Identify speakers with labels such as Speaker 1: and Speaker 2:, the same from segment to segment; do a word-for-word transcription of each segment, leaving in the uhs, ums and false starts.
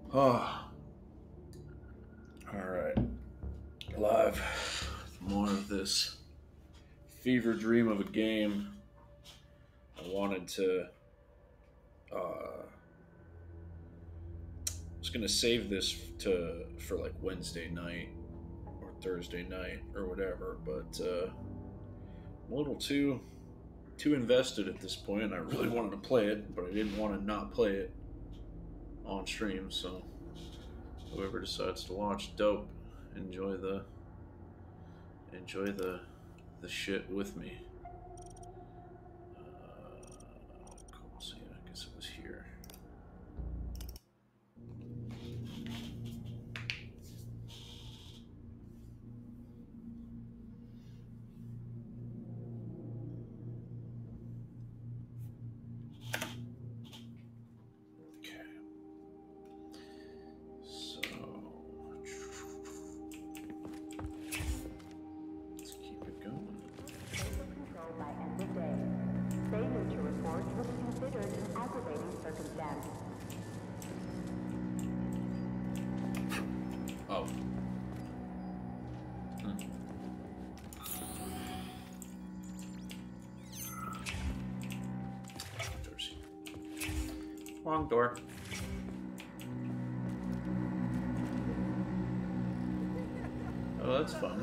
Speaker 1: Oh, all right. Live. More of this fever dream of a game. I wanted to. Uh, I was gonna save this to for like Wednesday night or Thursday night or whatever, but uh, I'm a little too too invested at this point. I really wanted to play it, but I didn't want to not play it on stream. So whoever decides to watch, dope. Enjoy the enjoy the the shit with me. Uh, cool. So yeah, I guess it was here. Wrong door. Oh, that's fun.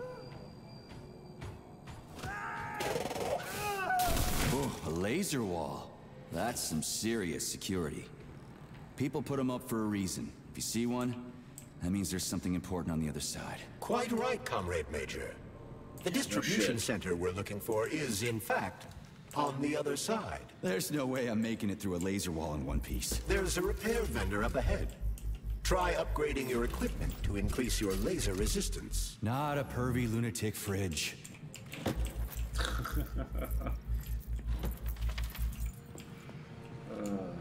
Speaker 2: Oh, a laser wall. That's some serious security. People put them up for a reason. If you see one, that means there's something important on the other side.
Speaker 3: Quite right, Comrade Major. The distribution center we're looking for is, in fact, on the other side.
Speaker 2: There's no way I'm making it through a laser wall in one piece.
Speaker 3: There's a repair vendor up ahead. Try upgrading your equipment to increase your laser resistance.
Speaker 2: Not a pervy lunatic fridge.
Speaker 1: uh.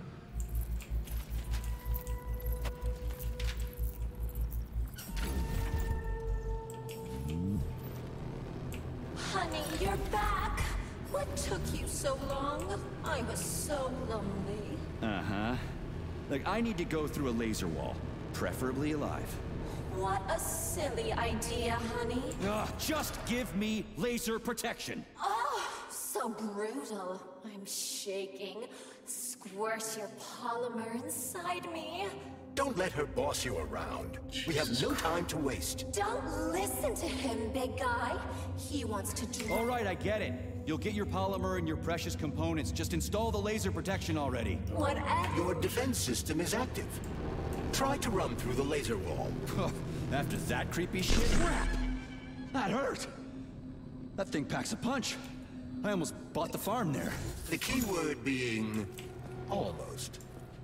Speaker 4: Honey, you're back. What took you so long? I was so lonely.
Speaker 2: Uh-huh. Like, I need to go through a laser wall, preferably alive.
Speaker 4: What a silly idea, honey.
Speaker 2: Ugh, just give me laser protection.
Speaker 4: Oh, so brutal. I'm shaking. Squirt your polymer inside me.
Speaker 3: Don't let her boss you around.
Speaker 1: Jesus
Speaker 3: we have no
Speaker 1: Christ.
Speaker 3: time to waste.
Speaker 4: Don't listen to him, big guy. He wants to do...
Speaker 2: All right, I get it. You'll get your polymer and your precious components. Just install the laser protection already.
Speaker 4: Whatever.
Speaker 3: Your defense system is active. Try to run through the laser wall.
Speaker 2: After that creepy shit, crap! That hurt! That thing packs a punch. I almost bought the farm there.
Speaker 3: The key word being... almost.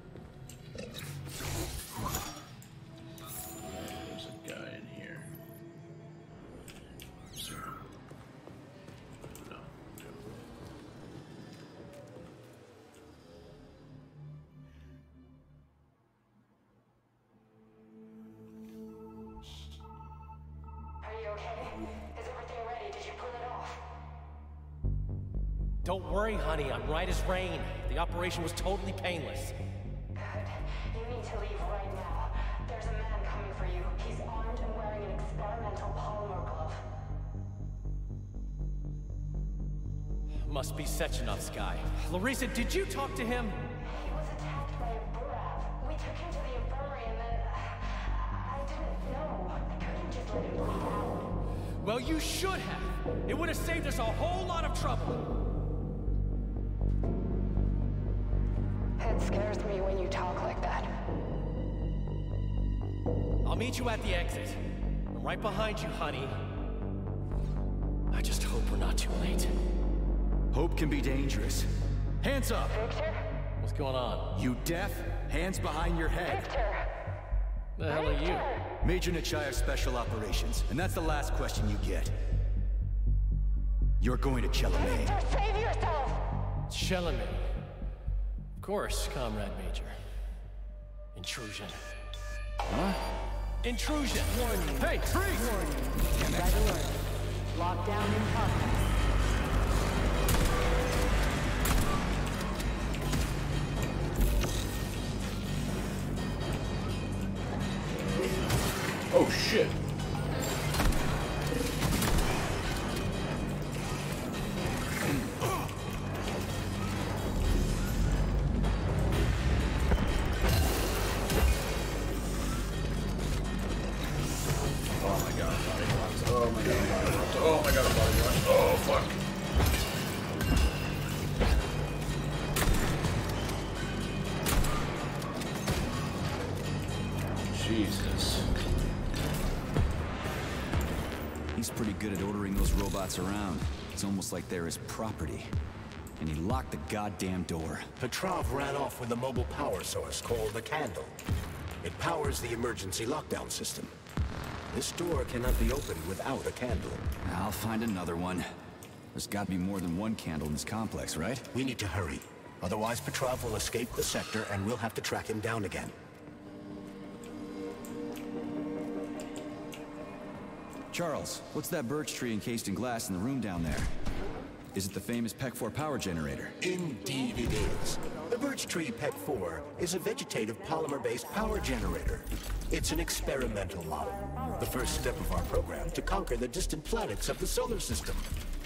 Speaker 1: There's a guy in here. Sir. No. Okay.
Speaker 5: Are you okay? Is everything ready? Did you pull it off?
Speaker 6: Don't worry, honey. I'm right as rain. The operation was totally painless.
Speaker 5: Good. You need to leave right now. There's a man coming for you. He's armed and wearing an experimental polymer glove.
Speaker 6: Must be Sechenov's guy. Larissa, did you talk to him?
Speaker 5: He was attacked by a Burav. We took him to the infirmary and then... I didn't know. I couldn't just let him bleed out.
Speaker 6: Well, you should have. It would have saved us a whole lot of trouble.
Speaker 5: It scares me when you talk like that.
Speaker 6: I'll meet you at the exit. I'm right behind you, honey. I just hope we're not too late.
Speaker 2: Hope can be dangerous. Hands up!
Speaker 5: Victor?
Speaker 6: What's going on?
Speaker 2: You deaf? Hands behind your head.
Speaker 5: Victor!
Speaker 6: The hell are you?
Speaker 2: Major Nechayev Special Operations, and that's the last question you get. You're going to Chalamet.
Speaker 5: Victor, save yourself!
Speaker 6: Chalamet. Of course, Comrade Major. Intrusion.
Speaker 2: Huh?
Speaker 6: Intrusion! Warning. Hey, freeze!
Speaker 7: Warning. Red alert. Lockdown in progress.
Speaker 1: Oh shit. Jesus.
Speaker 2: He's pretty good at ordering those robots around. It's almost like they're his property. And he locked the goddamn door.
Speaker 3: Petrov ran off with a mobile power source called the Candle. It powers the emergency lockdown system. This door cannot be opened without a candle.
Speaker 2: I'll find another one. There's got to be more than one candle in this complex, right?
Speaker 3: We need to hurry. Otherwise, Petrov will escape the sector and we'll have to track him down again.
Speaker 2: Charles, what's that birch tree encased in glass in the room down there? Is it the famous P E C four power generator?
Speaker 3: Indeed it is. The birch tree P E C four is a vegetative polymer-based power generator. It's an experimental model, the first step of our program to conquer the distant planets of the solar system.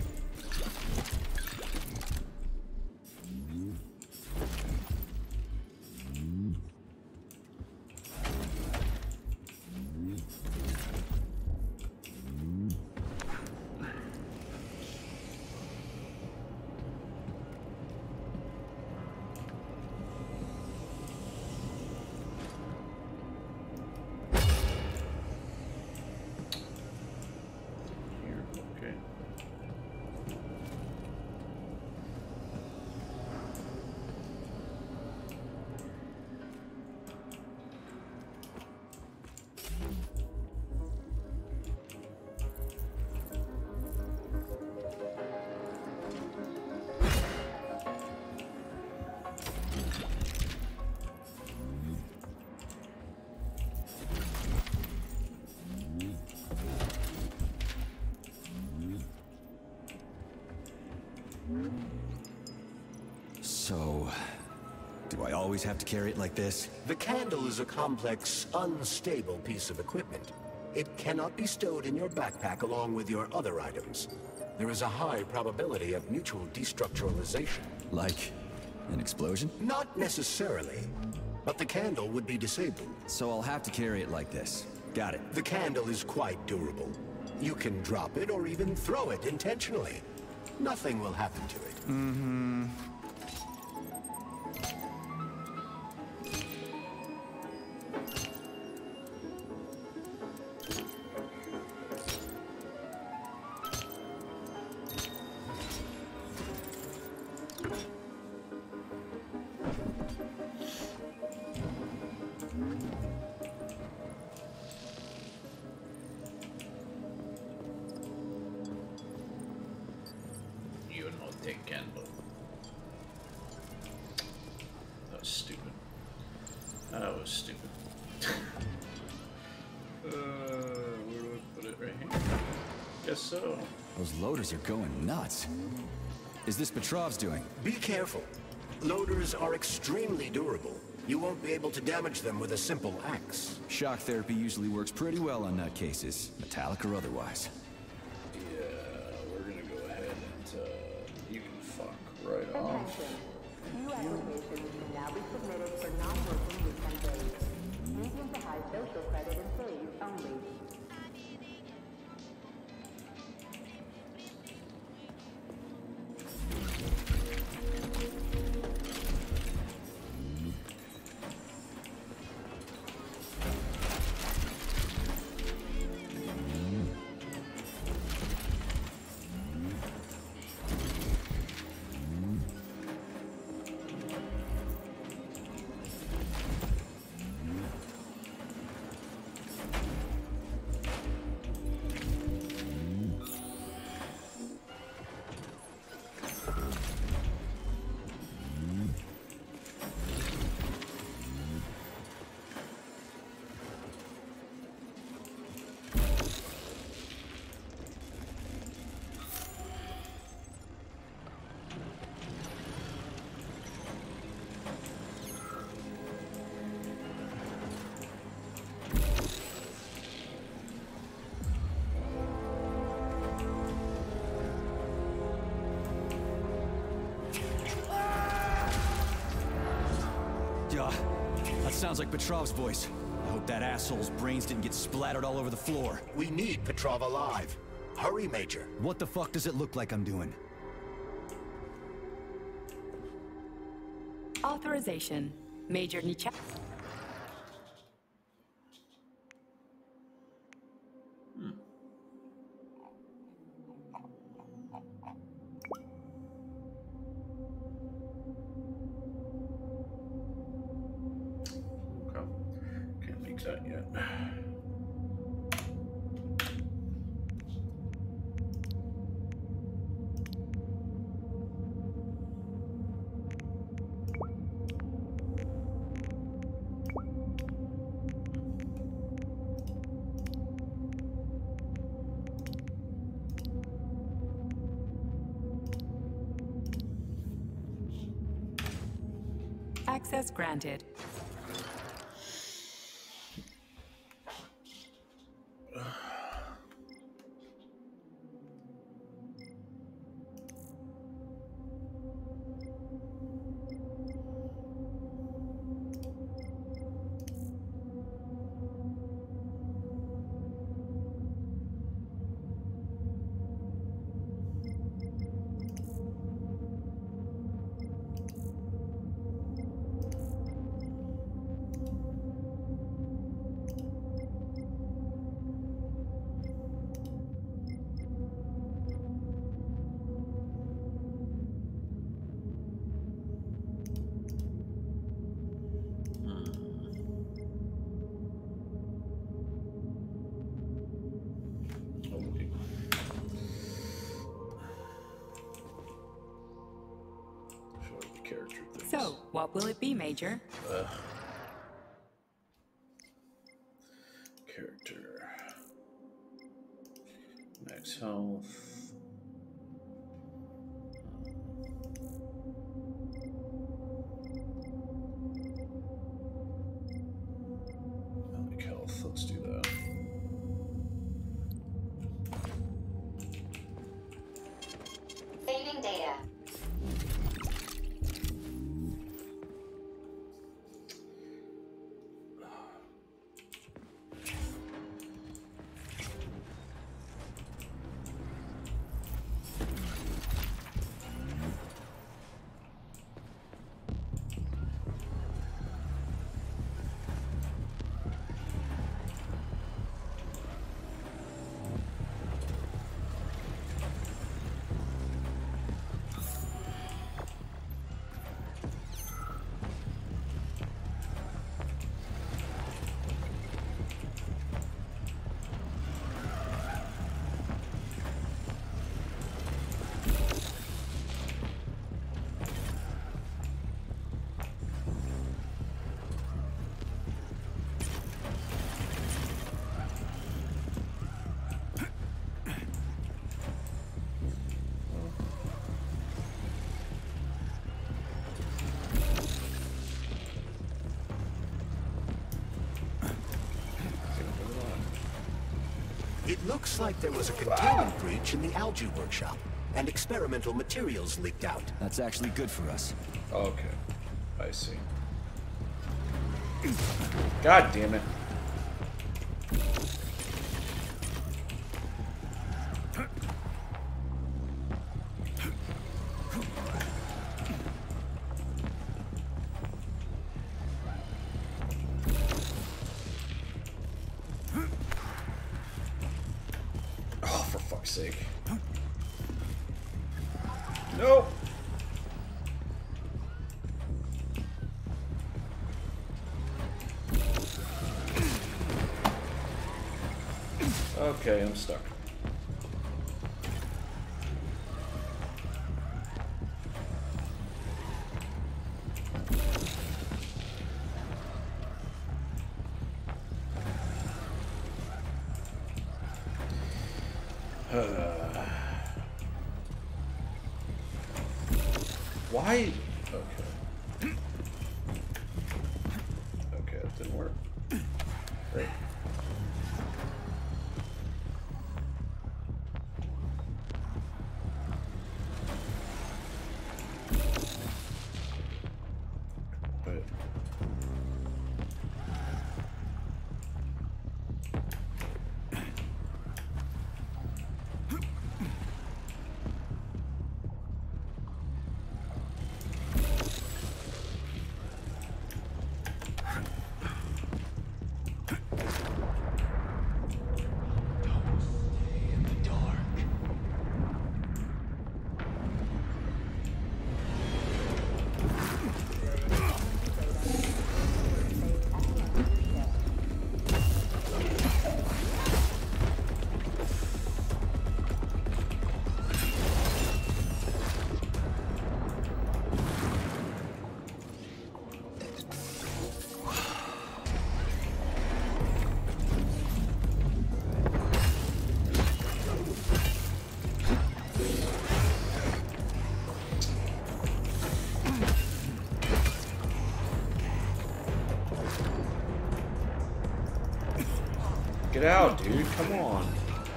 Speaker 2: So, do I always have to carry it like this?
Speaker 3: The Candle is a complex, unstable piece of equipment. It cannot be stowed in your backpack along with your other items. There is a high probability of mutual destructuralization.
Speaker 2: Like an explosion?
Speaker 3: Not necessarily, but the Candle would be disabled.
Speaker 2: So I'll have to carry it like this. Got it.
Speaker 3: The Candle is quite durable. You can drop it or even throw it intentionally. Nothing will happen to it.
Speaker 2: Mm-hmm.
Speaker 1: Take candle. That was stupid. That was stupid. uh, where do I put it? Right here? Guess so.
Speaker 2: Those loaders are going nuts. Is this Petrov's doing?
Speaker 3: Be careful. Loaders are extremely durable. You won't be able to damage them with a simple axe.
Speaker 2: Shock therapy usually works pretty well on nutcases, metallic or otherwise.
Speaker 1: Yeah, we're gonna go ahead and uh, you can fuck right off.
Speaker 7: New applications can now be submitted for non-working weekend days. Medium to high social credit employees only.
Speaker 2: sounds like Petrov's voice. I hope that asshole's brains didn't get splattered all over the floor.
Speaker 3: We need Petrov alive. Hurry, Major.
Speaker 2: What the fuck does it look like I'm doing?
Speaker 7: Authorization. Major Nichak.
Speaker 1: Okay. Can't leak that yet.
Speaker 7: Access granted. So, what will it be, Major?
Speaker 1: Uh, character. Max health. Public health. Let's do that.
Speaker 5: Saving data.
Speaker 3: It looks like there was a containment breach in the algae workshop, and experimental materials leaked out.
Speaker 2: That's actually good for us.
Speaker 1: Okay. I see. God damn it. Oh, for fuck's sake. No. Okay, I'm stuck. Why? Okay. Okay, that didn't work. Great. Wait. Get out, dude. Come on.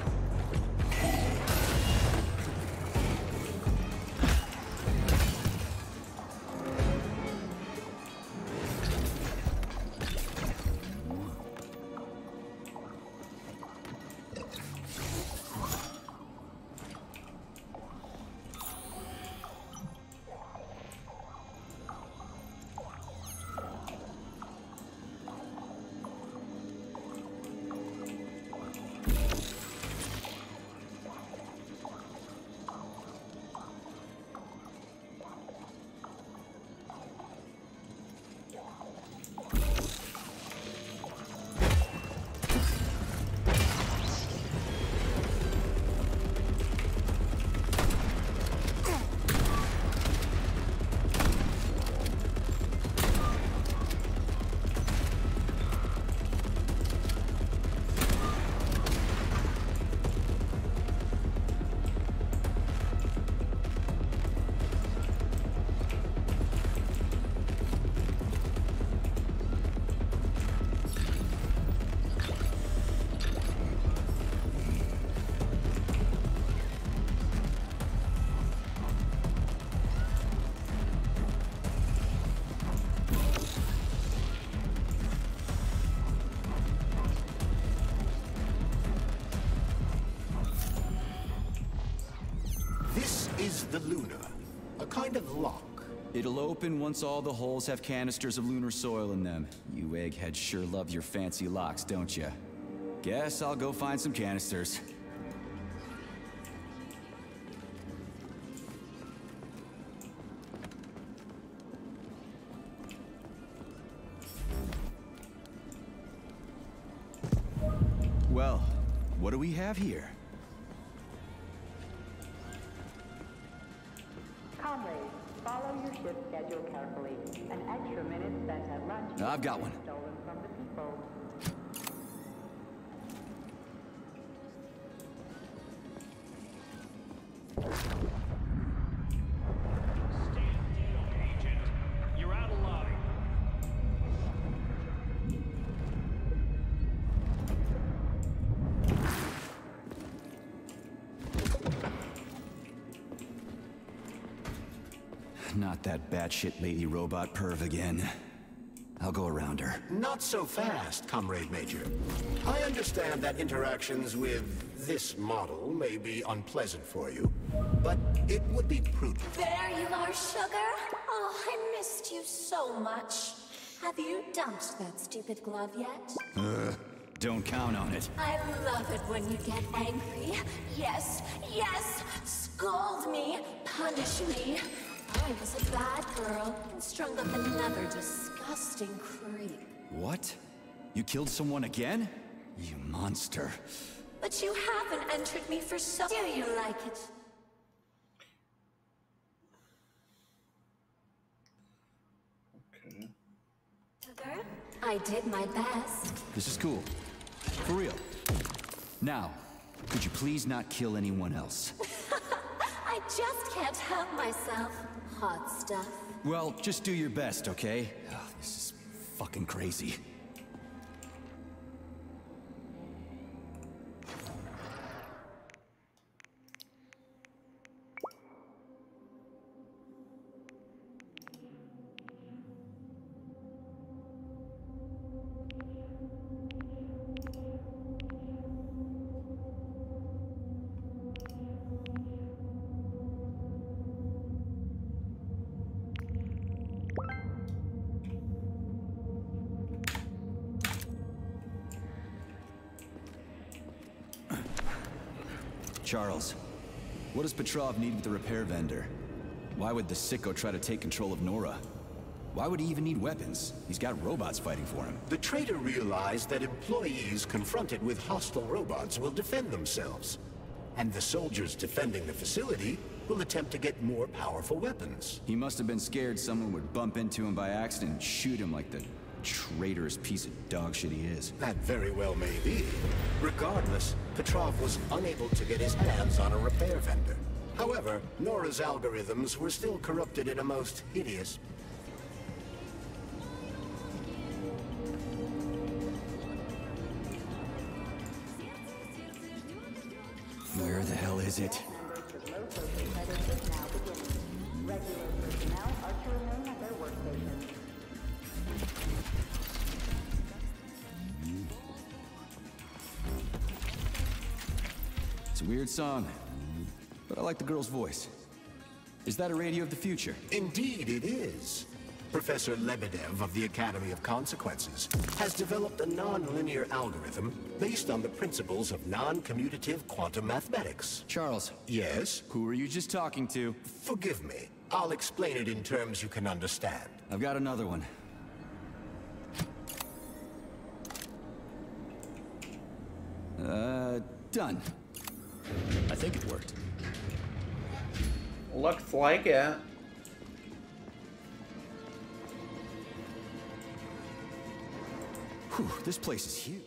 Speaker 3: Is the Luna, a kind of lock.
Speaker 2: It'll open once all the holes have canisters of lunar soil in them. You eggheads sure love your fancy locks, don't you? Guess I'll go find some canisters. Well, what do we have here?
Speaker 7: Comrades, follow your ship schedule carefully. An extra minute spent at lunch.
Speaker 2: I've got one.
Speaker 7: Stolen from the people.
Speaker 6: You're out of line.
Speaker 2: Not that batshit lady robot perv again. I'll go around her.
Speaker 3: Not so fast, Comrade Major. I understand that interactions with this model may be unpleasant for you, but it would be prudent.
Speaker 4: There you are, sugar. Oh, I missed you so much. Have you dumped that stupid glove yet?
Speaker 2: Ugh, don't count on it.
Speaker 4: I love it when you get angry. Yes, yes! Scold me, punish me. I was a bad girl and strung up another disgusting creep.
Speaker 2: What? You killed someone again? You monster.
Speaker 4: But you haven't entered me for so... Do you like it?
Speaker 1: Okay.
Speaker 4: Sugar, I did my best.
Speaker 2: This is cool. For real. Now, could you please not kill anyone else?
Speaker 4: I just can't help myself. Hot stuff.
Speaker 2: Well, just do your best, okay? Ugh, this is fucking crazy. Charles, what does Petrov need with the repair vendor? Why would the sicko try to take control of Nora? Why would he even need weapons? He's got robots fighting for him.
Speaker 3: The traitor realized that employees confronted with hostile robots will defend themselves. And the soldiers defending the facility will attempt to get more powerful weapons.
Speaker 2: He must have been scared someone would bump into him by accident and shoot him like the traitorous piece of dog shit he is.
Speaker 3: That very well may be. Regardless, Petrov was unable to get his hands on a repair vendor. However, Nora's algorithms were still corrupted in a most hideous...
Speaker 2: is it?
Speaker 7: Members with low social credit is now beginning. Regular personnel are to remain at their workstations.
Speaker 2: It's a weird song, but I like the girl's voice. Is that a radio of the future?
Speaker 3: Indeed it is. Professor Lebedev of the Academy of Consequences has developed a non-linear algorithm based on the principles of non-commutative quantum mathematics.
Speaker 2: Charles.
Speaker 3: Yes?
Speaker 2: Who were you just talking to?
Speaker 3: Forgive me. I'll explain it in terms you can understand.
Speaker 2: I've got another one. Uh, done. I think it worked.
Speaker 1: Looks like it.
Speaker 2: Whew, this place is huge.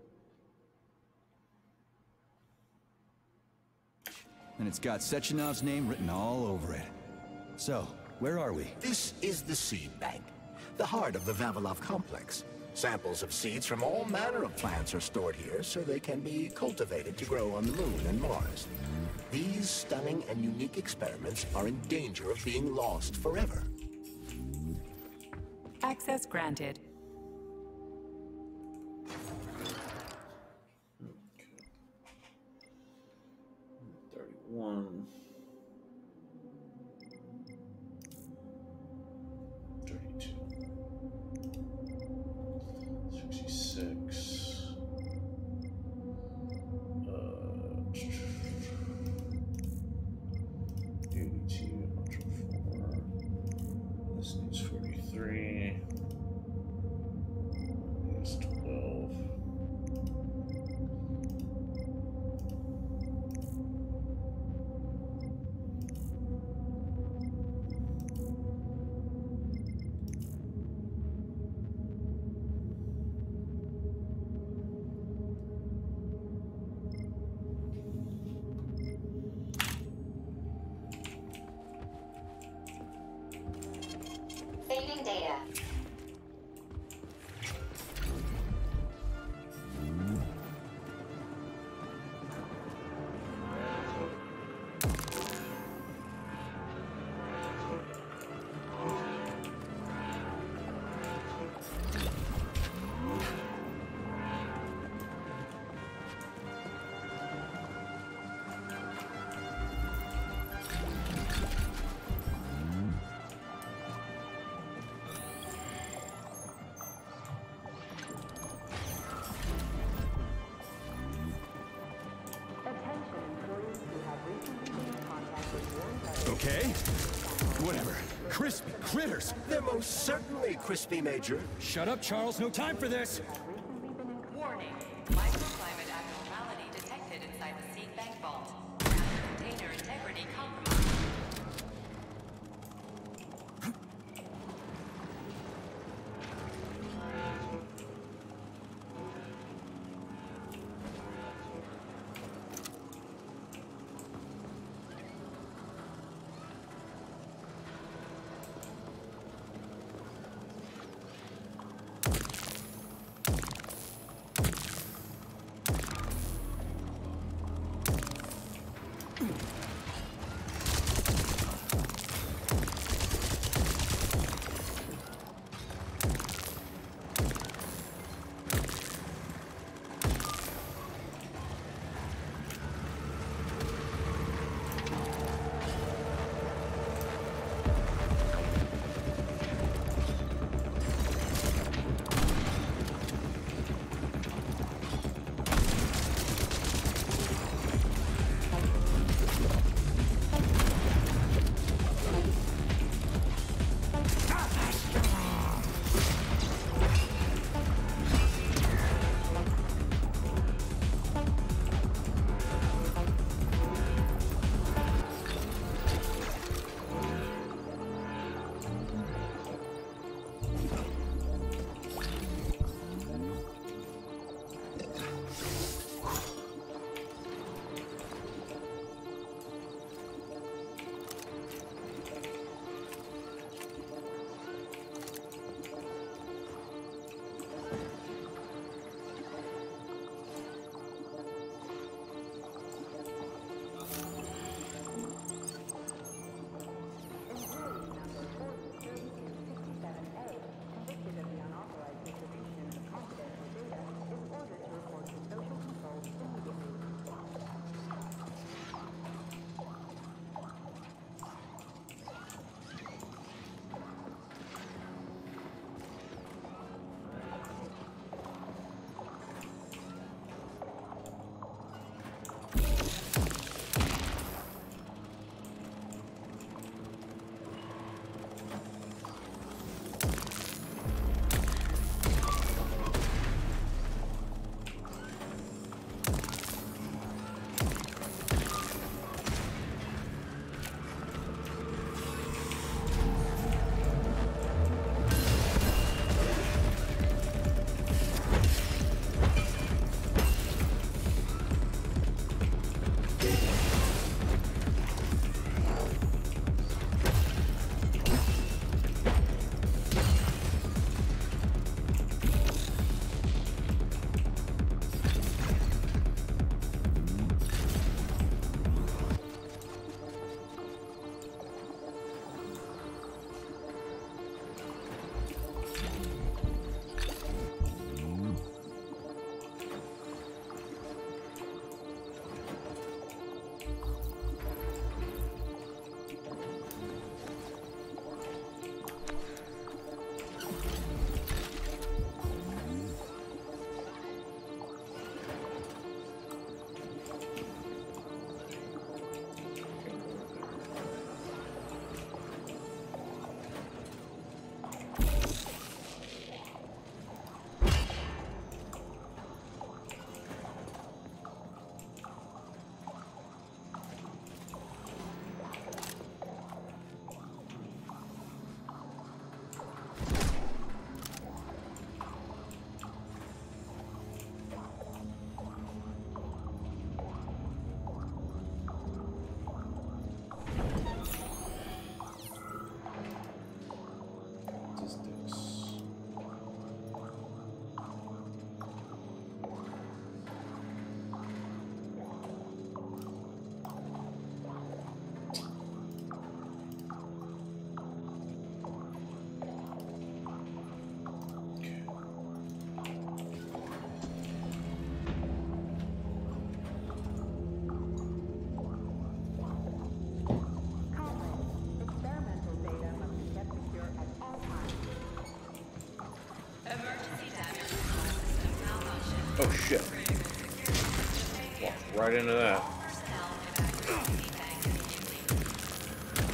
Speaker 2: And it's got Sechenov's name written all over it. So, where are we?
Speaker 3: This is the seed bank, the heart of the Vavilov complex. Samples of seeds from all manner of plants are stored here so they can be cultivated to grow on the Moon and Mars. These stunning and unique experiments are in danger of being lost forever.
Speaker 8: Access granted.
Speaker 1: thirty-one. thirty-two. sixty-six. Uh, eighty-two. four. This needs forty-three. Needs twelve.
Speaker 5: Saving data.
Speaker 7: Attention employees who have recently been in contact with Warren Brothers.
Speaker 2: Okay. Whatever. Crispy critters!
Speaker 3: They're most certainly crispy, Major.
Speaker 2: Shut up, Charles. No time for this!
Speaker 8: Warning. Microclimate abnormality detected inside the seed bank vault. Container integrity compromised.
Speaker 1: Statistics.
Speaker 7: Experimental data must be kept secure at all times.
Speaker 8: Emergency damage system malfunction.
Speaker 1: Oh shit. Walked right into that.
Speaker 8: Personnel evacuate seed bank immediately.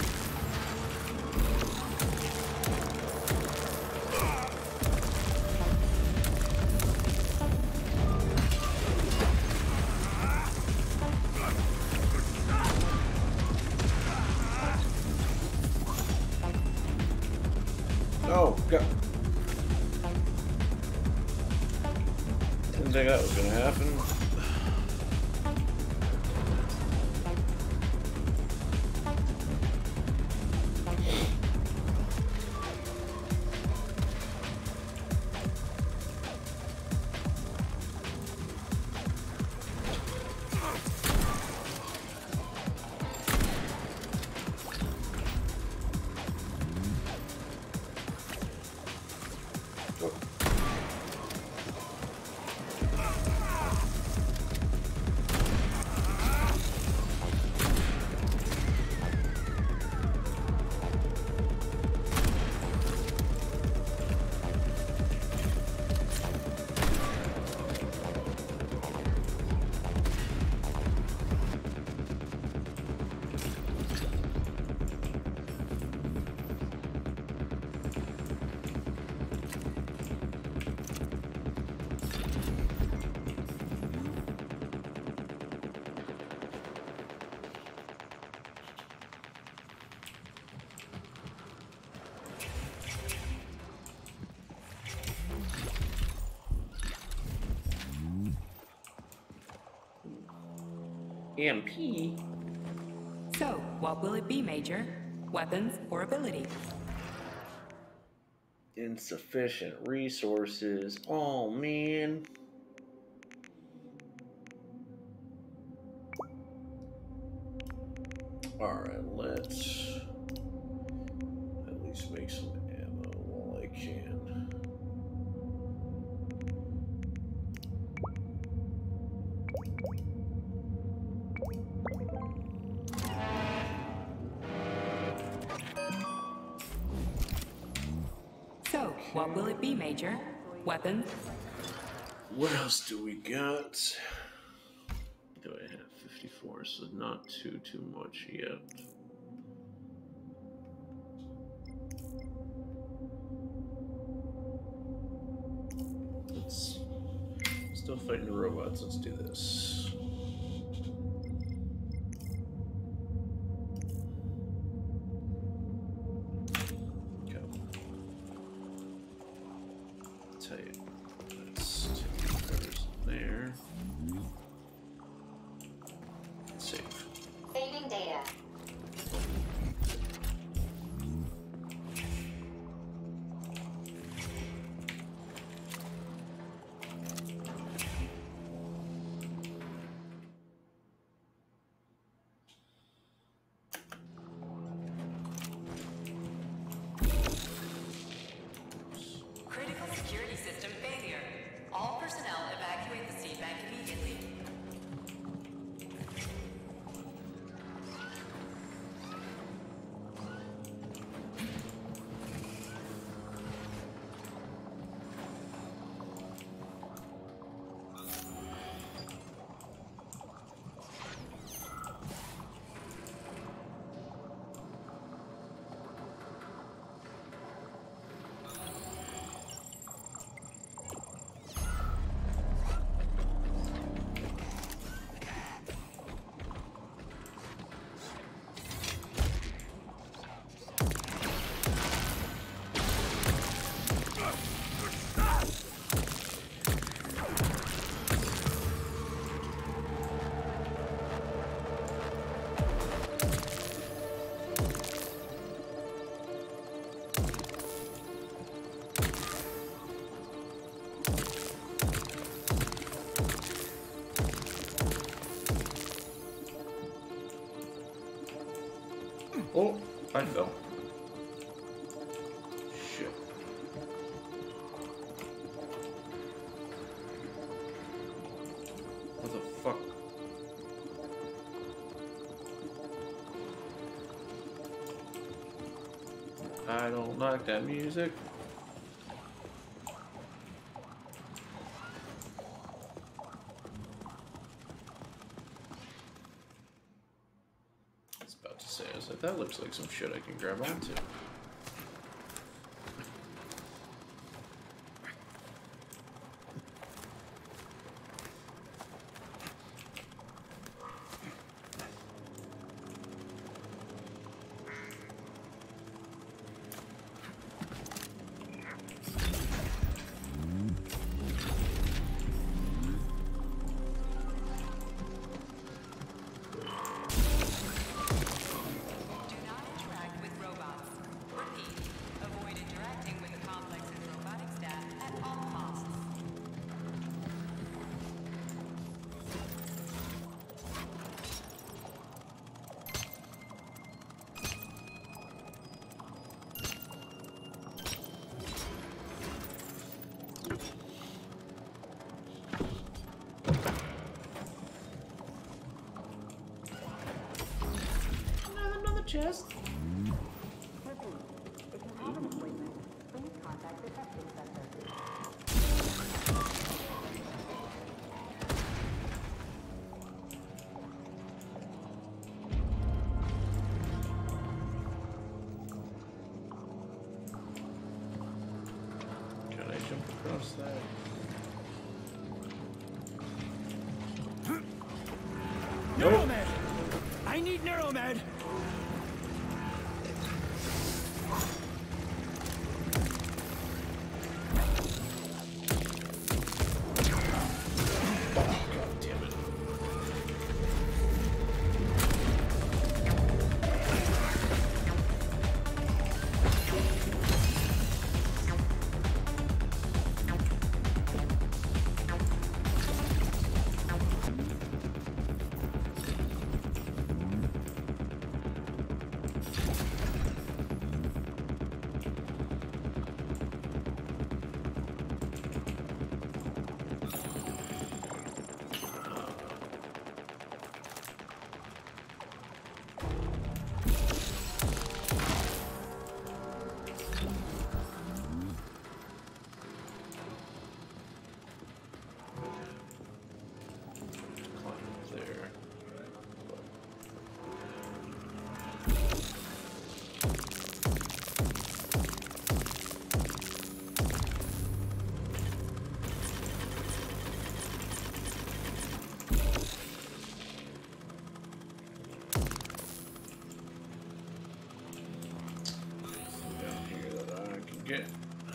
Speaker 1: Oh, God. Didn't think that was gonna happen. E M P?
Speaker 9: So, what will it be, Major? Weapons or ability?
Speaker 1: Insufficient resources. Oh, man. Alright, let's at least make some ammo while I can.
Speaker 9: So, what will it be, Major? Weapons?
Speaker 1: What else do we got? Do I have fifty-four? So not too, too much yet. Let's still fighting the robots. Let's do this. Okay. Tell you, let's take whatever's there. Save.
Speaker 5: Saving data.
Speaker 8: Critical security system
Speaker 1: I don't like that music. I was about to say, I was like, that looks like some shit I can grab onto. Chest.
Speaker 7: If you have an appointment, please contact the testing center.
Speaker 1: Can I jump across that?
Speaker 10: Neuromed! I need Neuromed!
Speaker 1: Get.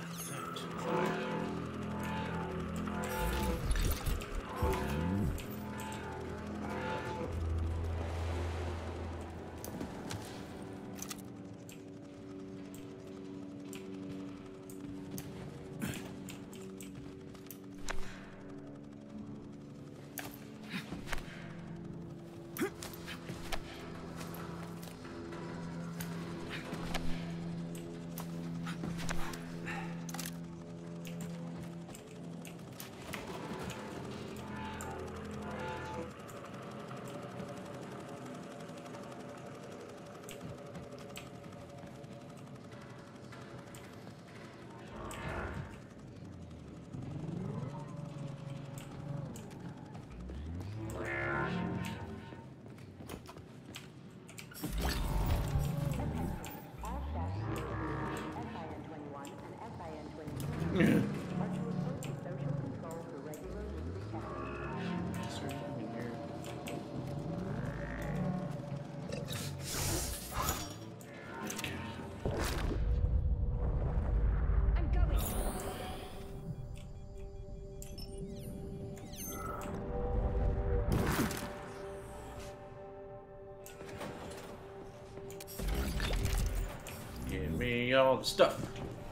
Speaker 1: Give me all the stuff.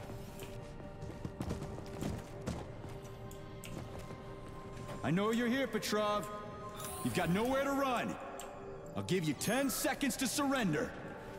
Speaker 10: I know you're here, Petrov. You've got nowhere to run. I'll give you ten seconds to surrender.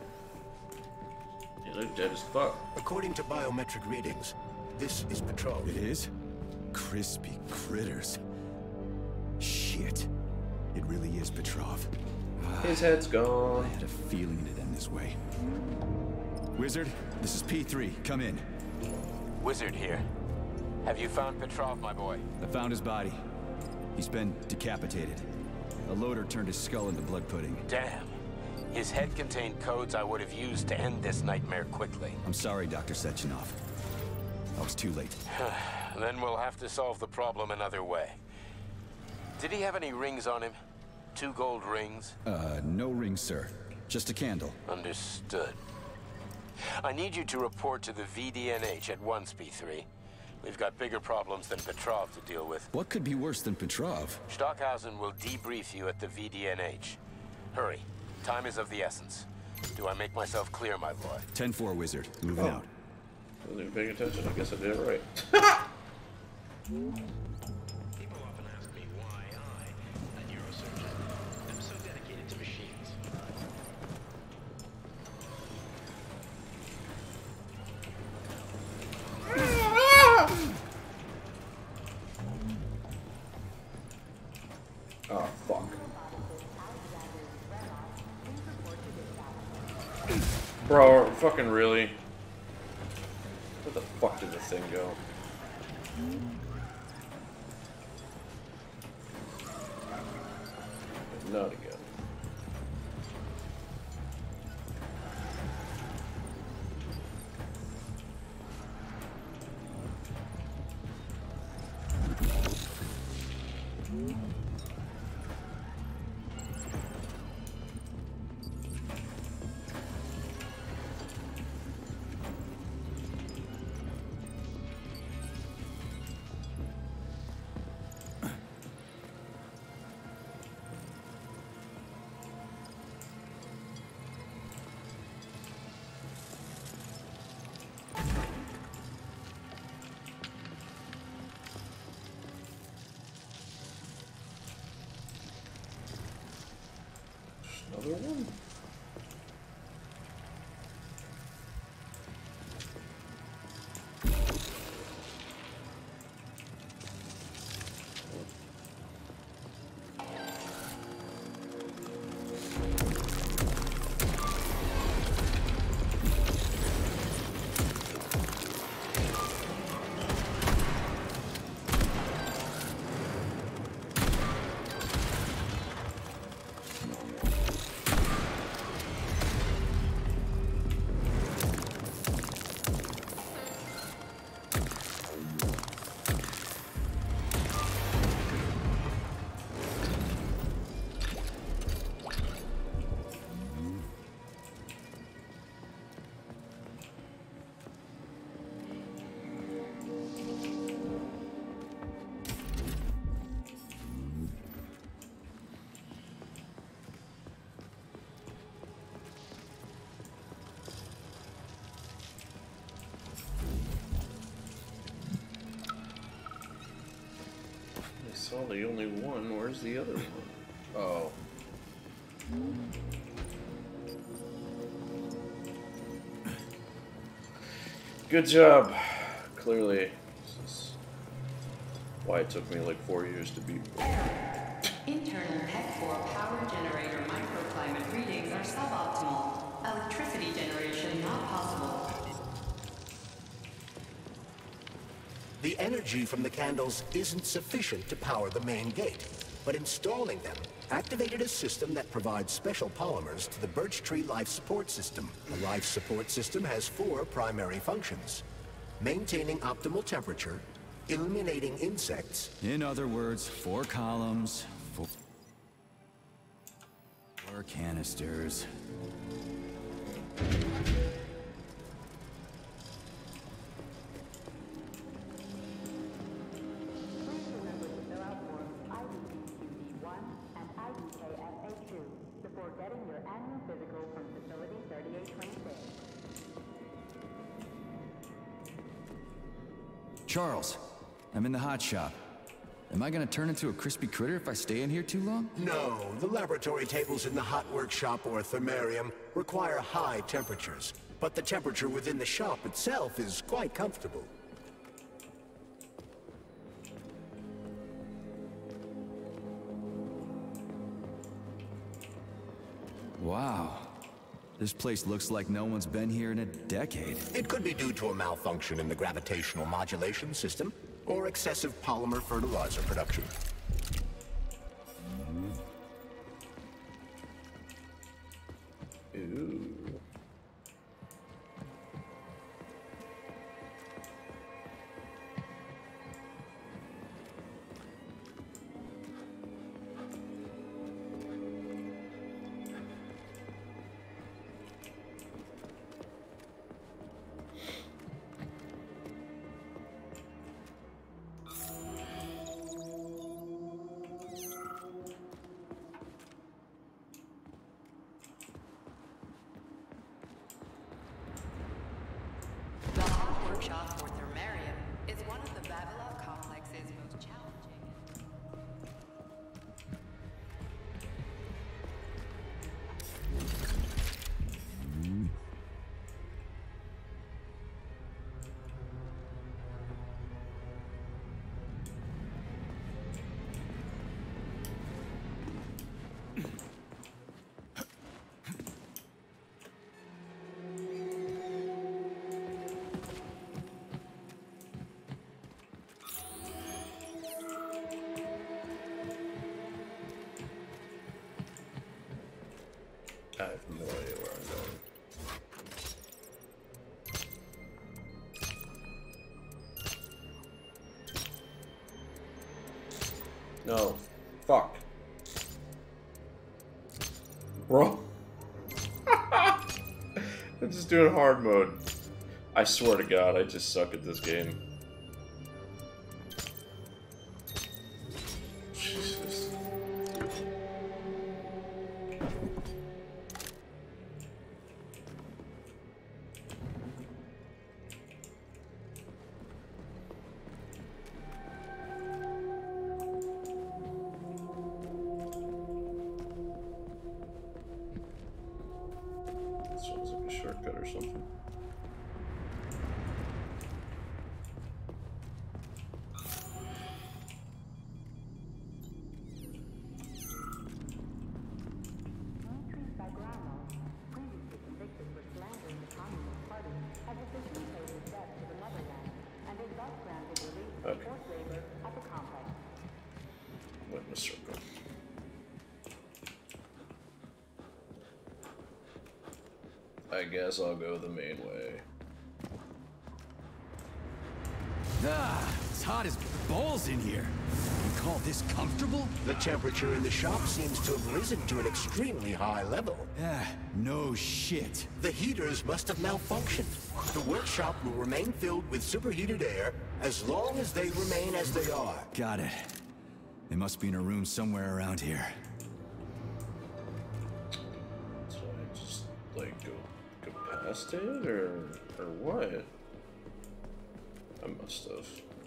Speaker 1: You look dead as fuck.
Speaker 3: According to biometric readings, this is Petrov.
Speaker 10: It is? Crispy critters. Shit. It really is Petrov.
Speaker 1: His head's gone.
Speaker 10: I had a feeling it'd end this way.
Speaker 2: Wizard, this is P three. Come in.
Speaker 11: Wizard here. Have you found Petrov, my boy?
Speaker 2: I found his body. He's been decapitated. A loader turned his skull into blood pudding.
Speaker 11: Damn. His head contained codes I would have used to end this nightmare quickly.
Speaker 2: I'm sorry, Doctor Sechenov. I was too late.
Speaker 11: Then we'll have to solve the problem another way. Did he have any rings on him? Two gold rings?
Speaker 2: Uh, no rings, sir. Just a candle.
Speaker 11: Understood. I need you to report to the V D N H at once, P three. We've got bigger problems than Petrov to deal with.
Speaker 2: What could be worse than Petrov?
Speaker 11: Stockhausen will debrief you at the V D N H. Hurry. Time is of the essence. Do I make myself clear, my boy?
Speaker 2: ten four, Wizard. Moving
Speaker 1: oh.
Speaker 2: out.
Speaker 1: Wasn't even paying attention. I guess I did it right.
Speaker 12: People often ask me why I, a neurosurgeon, am so dedicated to machines.
Speaker 1: Oh, fuck. Bro, fucking really? Where the fuck did the thing go? Not again. Another one? I saw the only one. Where's the other one? Oh. Good job. Clearly, this is why it took me like four years to beat.
Speaker 8: Internal Pet four power generator microclimate readings are suboptimal. Electricity generation not possible.
Speaker 3: The energy from the candles isn't sufficient to power the main gate, but installing them activated a system that provides special polymers to the Birch Tree Life Support System. The Life Support System has four primary functions: maintaining optimal temperature, eliminating insects.
Speaker 2: In other words, four columns, four, four canisters.
Speaker 7: Before getting your annual physical from facility thirty-eight twenty-six.
Speaker 2: Charles, I'm in the hot shop. Am I gonna turn into a crispy critter if I stay in here too long?
Speaker 3: No, the laboratory tables in the hot workshop or thermarium require high temperatures, but the temperature within the shop itself is quite comfortable.
Speaker 2: Wow. This place looks like no one's been here in a decade.
Speaker 3: It could be due to a malfunction in the gravitational modulation system, or excessive polymer fertilizer production.
Speaker 1: Ooh.
Speaker 8: The Hot Workshop for Thermarium is one of the Vavilov complex's most challenging.
Speaker 1: I have no idea where I'm going. No. Fuck. Bro. I'm just doing hard mode. I swear to God, I just suck at this game. Jesus. Sounds like a shortcut or something. Okay. Witness circle. I guess I'll go the main way.
Speaker 2: Ah, it's hot as balls in here. You call this comfortable?
Speaker 3: The temperature in the shop seems to have risen to an extremely high level.
Speaker 2: Ah, no shit.
Speaker 3: The heaters must have malfunctioned. The workshop will remain filled with superheated air as long as they remain as they are.
Speaker 2: Got it. They must be in a room somewhere around here.
Speaker 1: So I just, like, go, go past it, or, or what? I must have.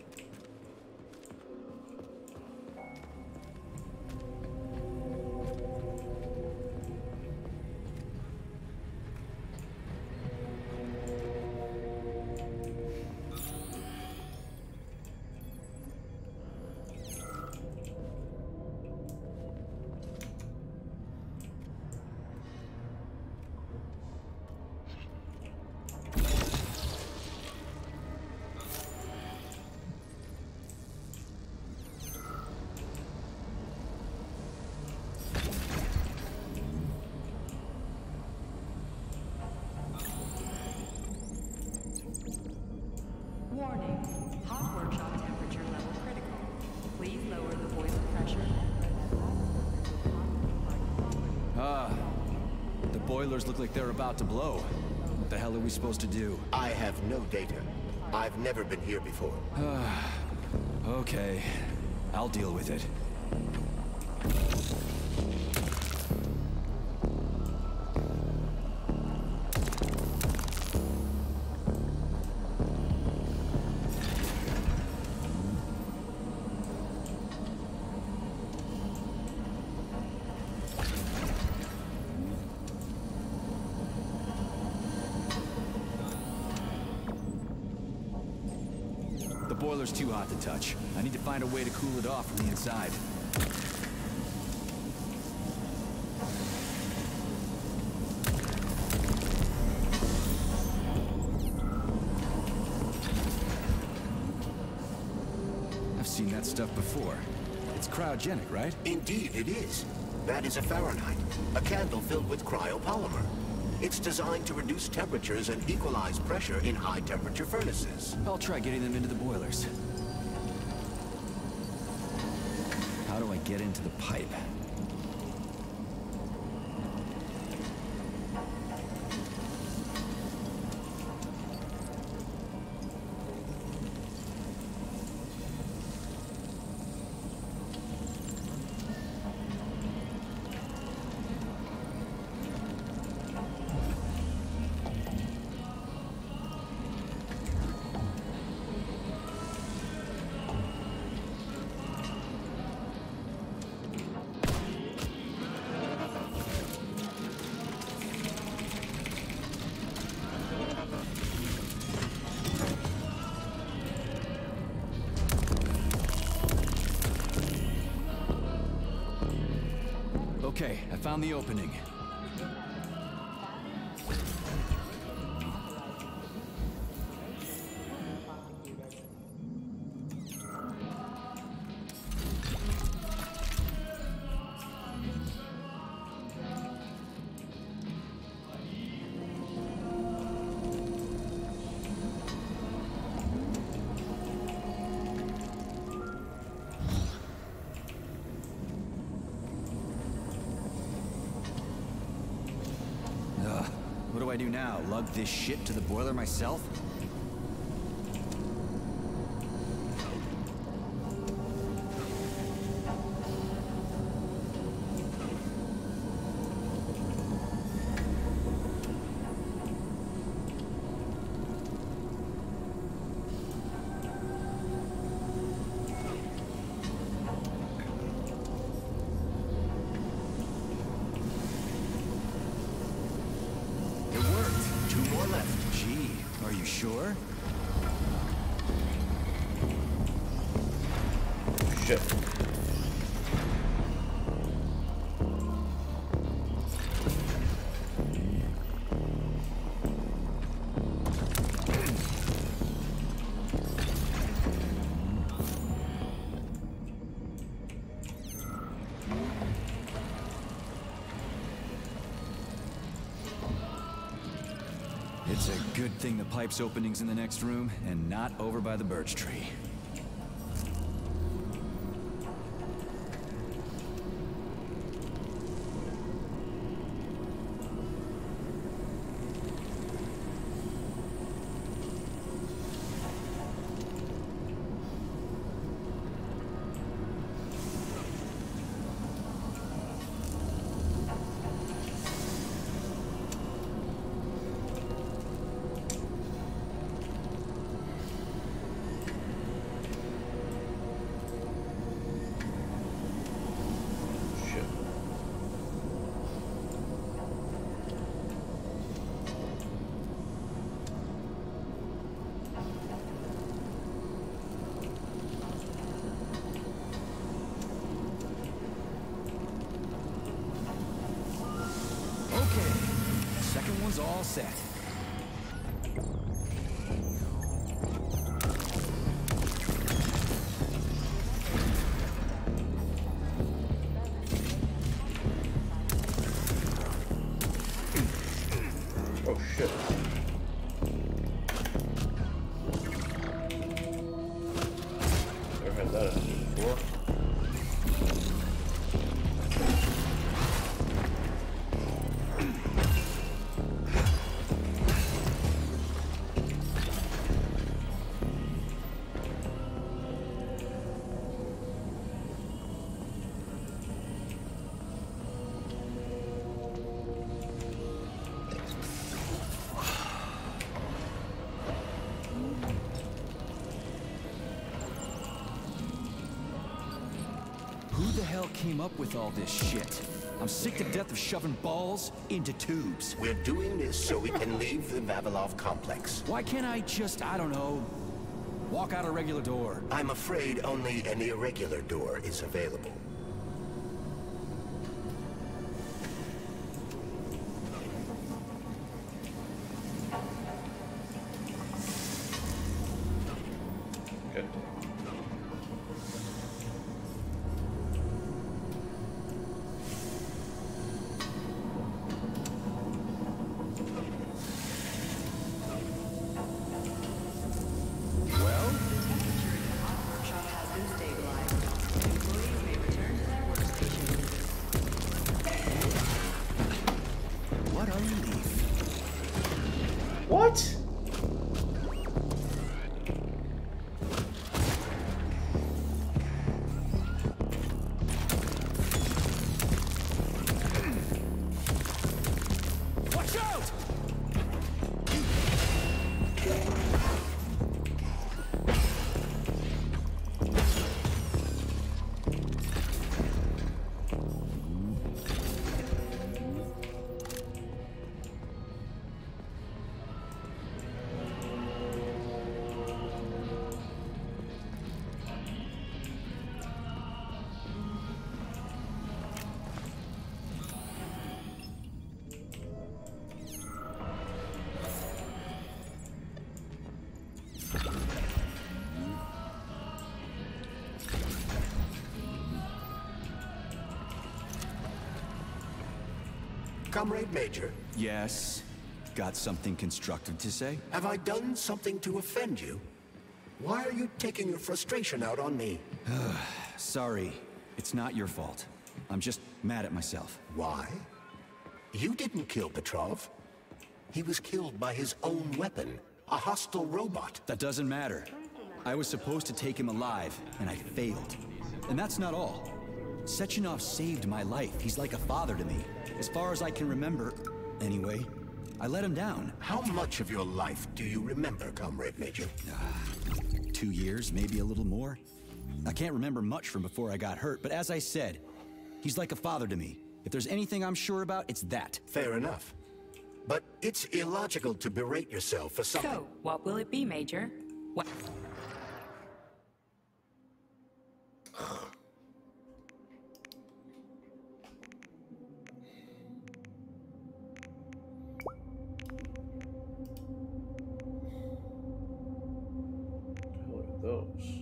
Speaker 8: Warning. Hot workshop temperature level critical. Please lower the boiler pressure.
Speaker 2: Ah, the boilers look like they're about to blow. What the hell are we supposed to do?
Speaker 3: I have no data. I've never been here before.
Speaker 2: Okay, I'll deal with it. The boiler's too hot to touch. I need to find a way to cool it off from the inside. seen that stuff before. It's cryogenic, right?
Speaker 3: Indeed, it is. That is a Fahrenheit, a candle filled with cryopolymer. It's designed to reduce temperatures and equalize pressure in high-temperature furnaces.
Speaker 2: I'll try getting them into the boilers. How do I get into the pipe? Okay, I found the opening. What do I do now? Lug this shit to the boiler myself? Sure?
Speaker 1: Shit.
Speaker 2: It's a good thing the pipe's opening's in the next room, and not over by the birch tree. All set.
Speaker 1: Oh shit. Never had that before.
Speaker 2: Who the hell came up with all this shit? I'm sick to death of shoving balls into tubes.
Speaker 3: We're doing this so we can leave the Vavilov complex.
Speaker 2: Why can't I just, I don't know, walk out a regular door?
Speaker 3: I'm afraid only an irregular door is available.
Speaker 1: Good.
Speaker 3: Comrade Major,
Speaker 2: Yes? Got something constructive to say?
Speaker 3: have I done something to offend you? Why are you taking your frustration out on me?
Speaker 2: Sorry. It's not your fault. I'm just mad at myself.
Speaker 3: Why? You didn't kill Petrov. He was killed by his own weapon, a hostile robot.
Speaker 2: That doesn't matter. I was supposed to take him alive, and I failed. And that's not all. Sechenov saved my life. He's like a father to me. As far as I can remember, anyway, I let him down.
Speaker 3: How much of your life do you remember, Comrade Major?
Speaker 2: Two years, maybe a little more. I can't remember much from before I got hurt, but as I said, he's like a father to me. If there's anything I'm sure about, it's that.
Speaker 3: Fair enough. But it's illogical to berate yourself for something.
Speaker 9: So, what will it be, Major? What?
Speaker 1: Look at those.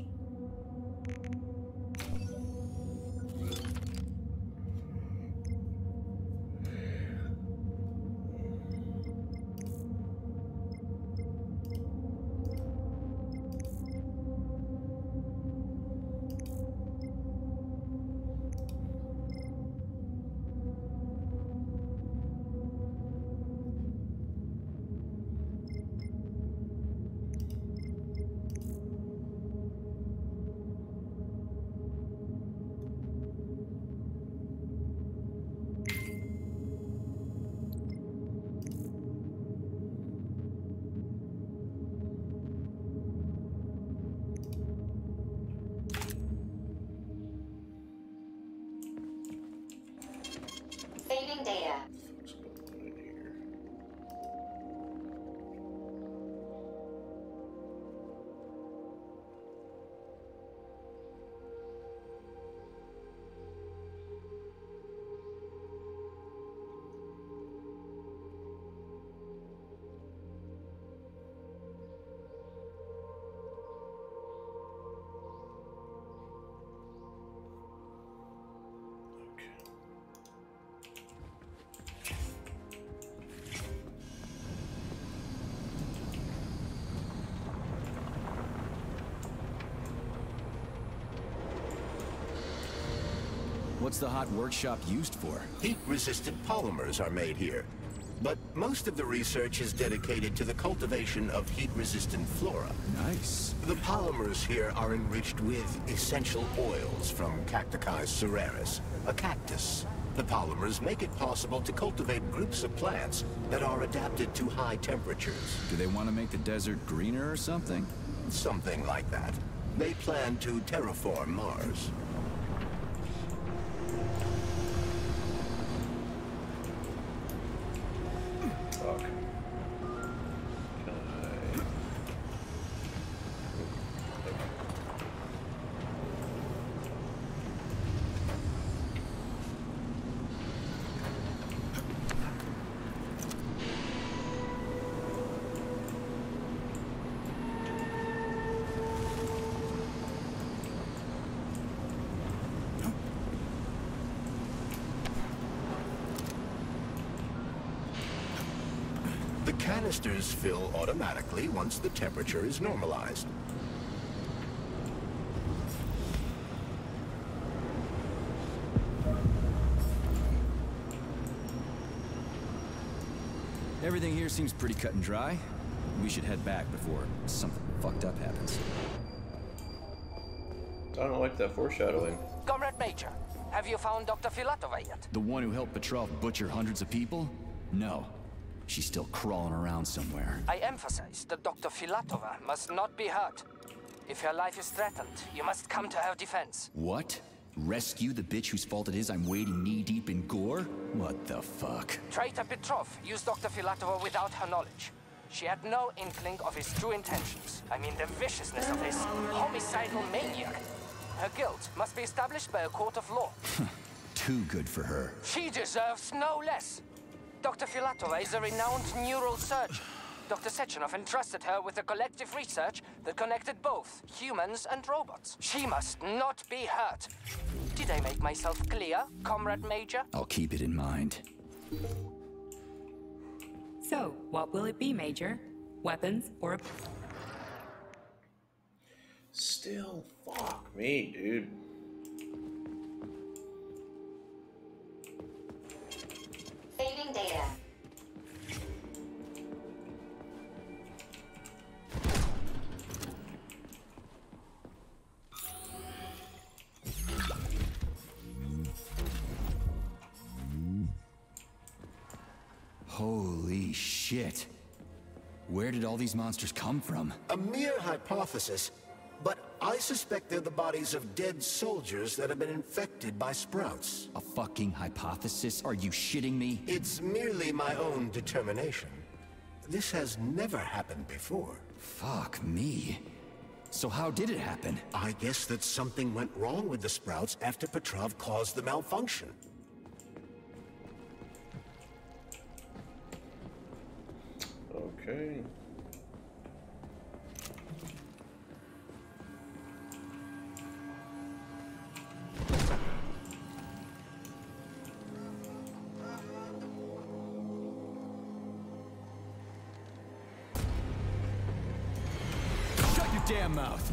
Speaker 8: Saving data.
Speaker 2: What's the hot workshop used for?
Speaker 3: Heat-resistant polymers are made here. But most of the research is dedicated to the cultivation of heat-resistant flora.
Speaker 2: Nice.
Speaker 3: The polymers here are enriched with essential oils from Cacticus cereris, a cactus. The polymers make it possible to cultivate groups of plants that are adapted to high temperatures.
Speaker 2: Do they want to make the desert greener or something?
Speaker 3: Something like that. They plan to terraform Mars.
Speaker 1: Fuck. Can I...
Speaker 3: The canisters fill automatically once the temperature is normalized.
Speaker 2: Everything here seems pretty cut and dry. We should head back before something fucked up happens.
Speaker 1: I don't like that foreshadowing.
Speaker 13: Comrade Major, have you found Doctor Filatova yet?
Speaker 2: The one who helped Petrov butcher hundreds of people? No. She's still crawling around somewhere.
Speaker 13: I emphasize that Doctor Filatova must not be hurt. If her life is threatened, you must come to her defense.
Speaker 2: What? Rescue the bitch whose fault it is I'm wading knee-deep in gore? What the fuck?
Speaker 13: Traitor Petrov used Doctor Filatova without her knowledge. She had no inkling of his true intentions. I mean the viciousness of this homicidal maniac. Her guilt must be established by a court of law.
Speaker 2: Too good for her.
Speaker 13: She deserves no less. Doctor Filatova is a renowned neural surgeon. Doctor Sechenov entrusted her with a collective research that connected both humans and robots. She must not be hurt. Did I make myself clear, Comrade Major?
Speaker 2: I'll keep it in mind.
Speaker 9: So, what will it be, Major? Weapons or a...
Speaker 1: Still, fuck me, dude.
Speaker 5: Saving data.
Speaker 2: Holy shit. Where did all these monsters come from?
Speaker 3: A mere hypothesis, but I suspect they're the bodies of dead soldiers that have been infected by sprouts.
Speaker 2: A fucking hypothesis? Are you shitting me?
Speaker 3: It's merely my own determination. This has never happened before.
Speaker 2: Fuck me. So how did it happen?
Speaker 3: I guess that something went wrong with the sprouts after Petrov caused the malfunction.
Speaker 1: Okay.
Speaker 10: Shut your damn mouth!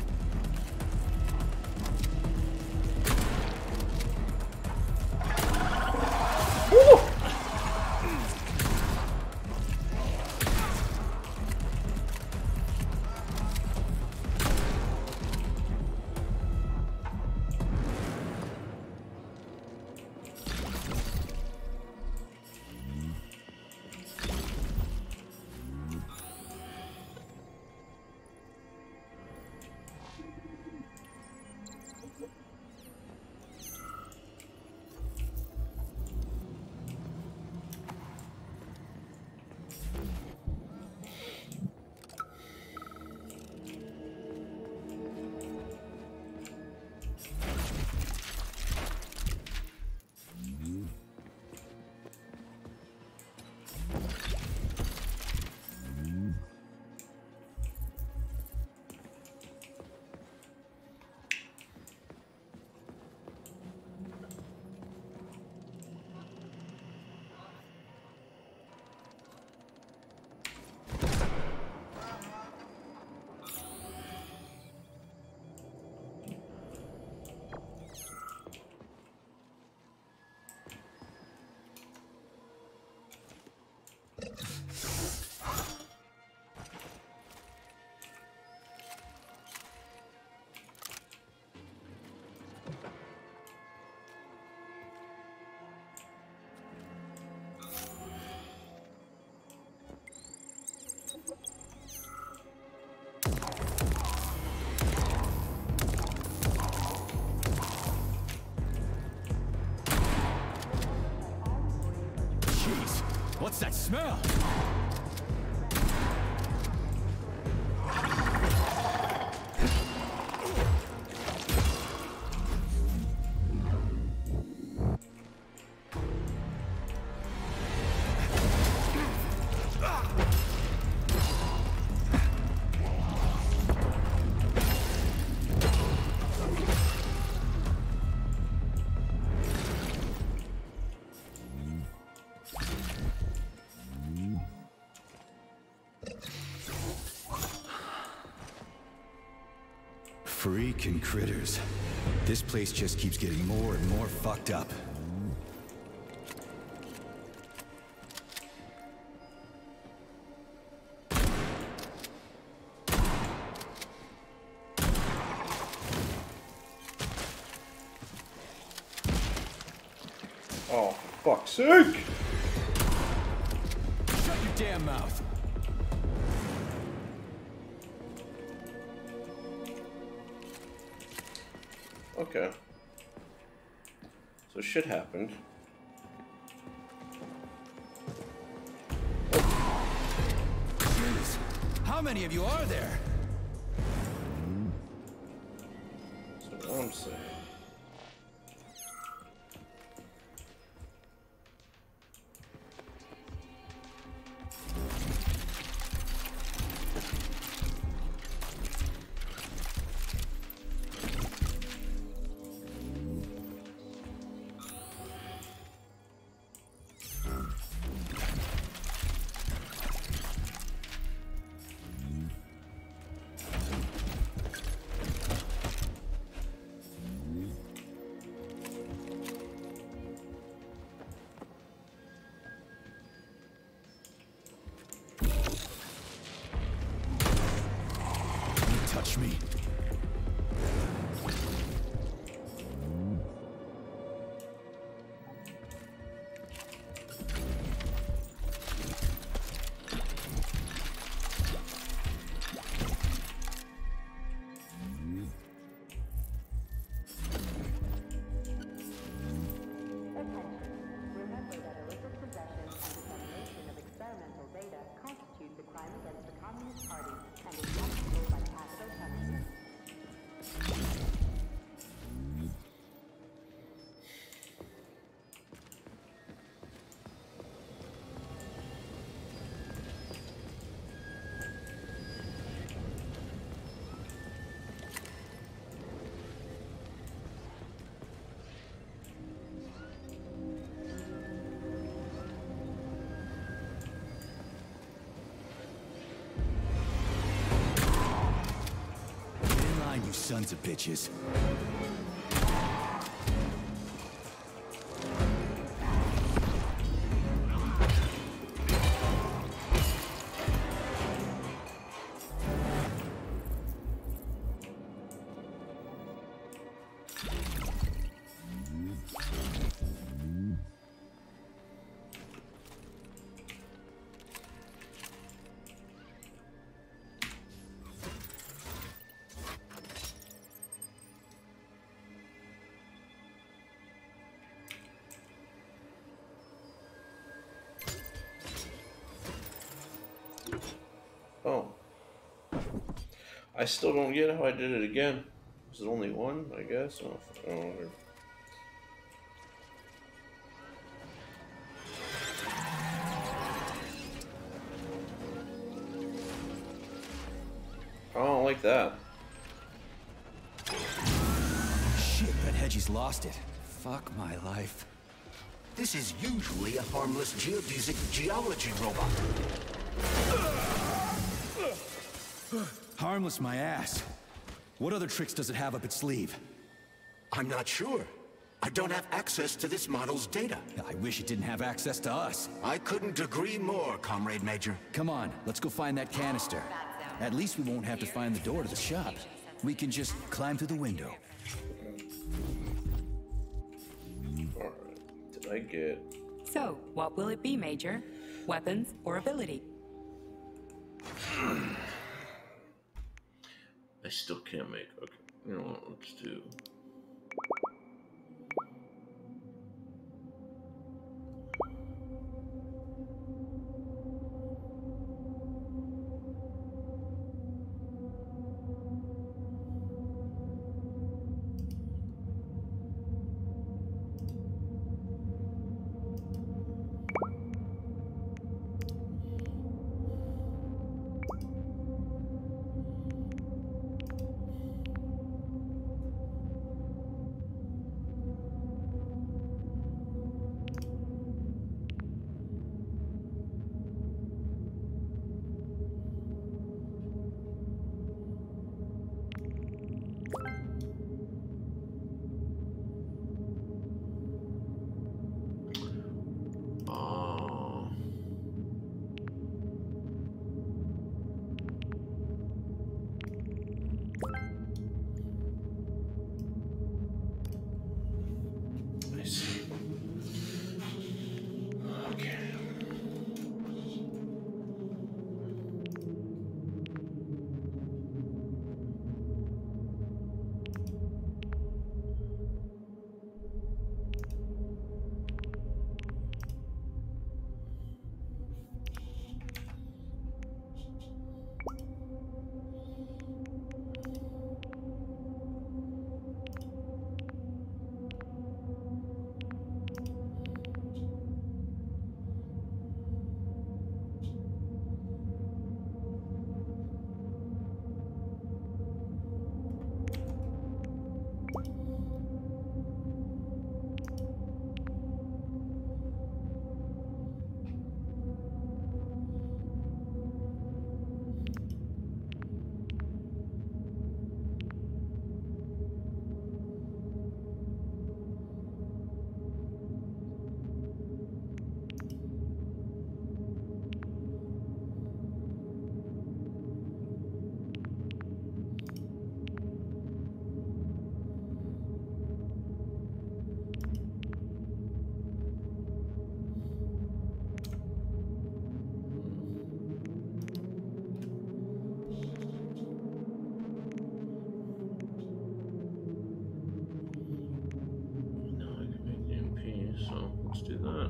Speaker 10: What's that smell?
Speaker 2: Freaking critters. This place just keeps getting more and more fucked up.
Speaker 1: Oh, for fuck's sake!
Speaker 10: Shut your damn mouth!
Speaker 1: Okay. So shit happened.
Speaker 2: Jeez, how many of you are there?
Speaker 1: That's what I'm saying.
Speaker 2: push me. You sons of bitches.
Speaker 1: Oh. I still don't get how I did it again. Was it only one, I guess? Oh, I don't know. I don't like that.
Speaker 2: Shit, that Hedgie's lost it. Fuck my life.
Speaker 3: This is usually a harmless geodesic geology robot.
Speaker 2: Harmless my ass. What other tricks does it have up its sleeve?
Speaker 3: I'm not sure. I don't have access to this model's data.
Speaker 2: I wish it didn't have access to us.
Speaker 3: I couldn't agree more, Comrade Major.
Speaker 2: Come on, let's go find that canister. At least we won't have to find the door to the shop. We can just climb through the window.
Speaker 1: Alright, did I get...
Speaker 9: So, what will it be, Major? Weapons or ability?
Speaker 1: I still can't make... Okay, you know what, let's do... Let's do that.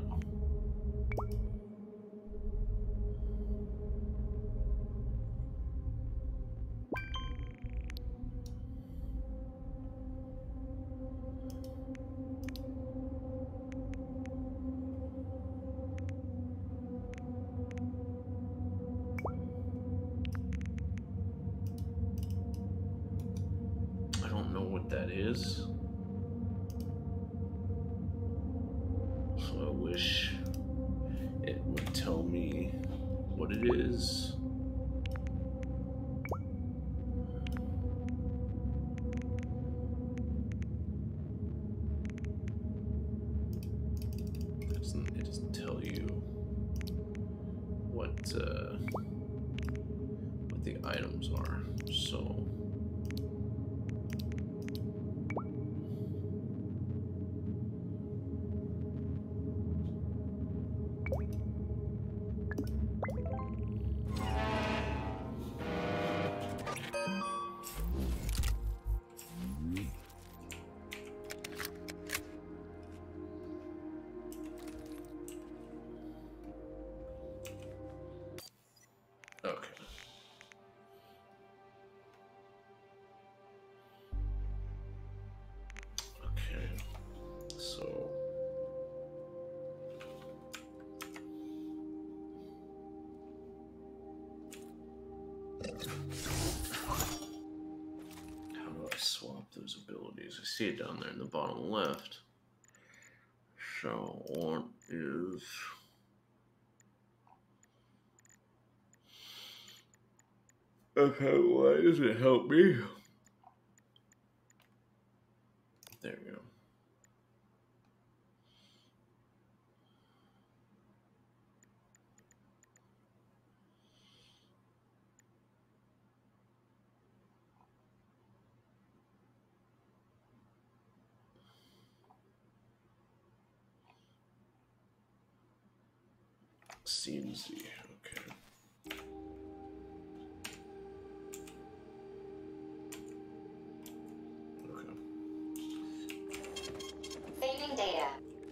Speaker 1: I don't know what that is. So I wish it would tell me what it is. It doesn't, it doesn't tell you what uh, what the items are. So. Okay. Okay. So how do I swap those abilities? I see it down there in the bottom left. So what is okay, why does it help me? There we go. C and Z, okay.
Speaker 14: Saving data.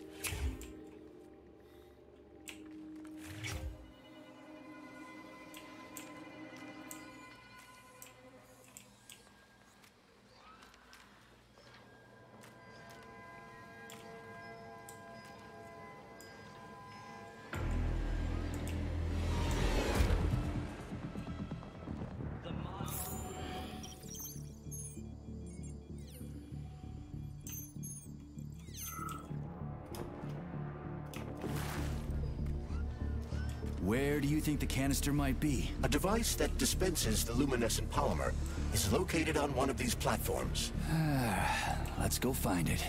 Speaker 2: Where do you think the canister might be?
Speaker 3: A device that dispenses the luminescent polymer is located on one of these platforms.
Speaker 2: Let's go find it.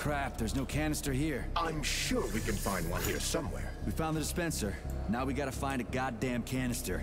Speaker 2: Crap, there's no canister here.
Speaker 3: I'm sure we can find one here somewhere.
Speaker 2: We found the dispenser. Now we gotta find a goddamn canister.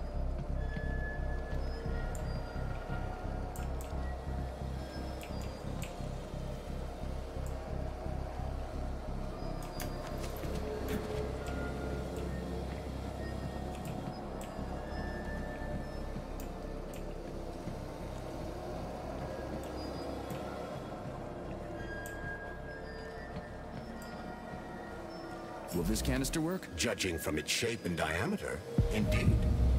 Speaker 2: Will this canister work?
Speaker 3: Judging from its shape and diameter, indeed.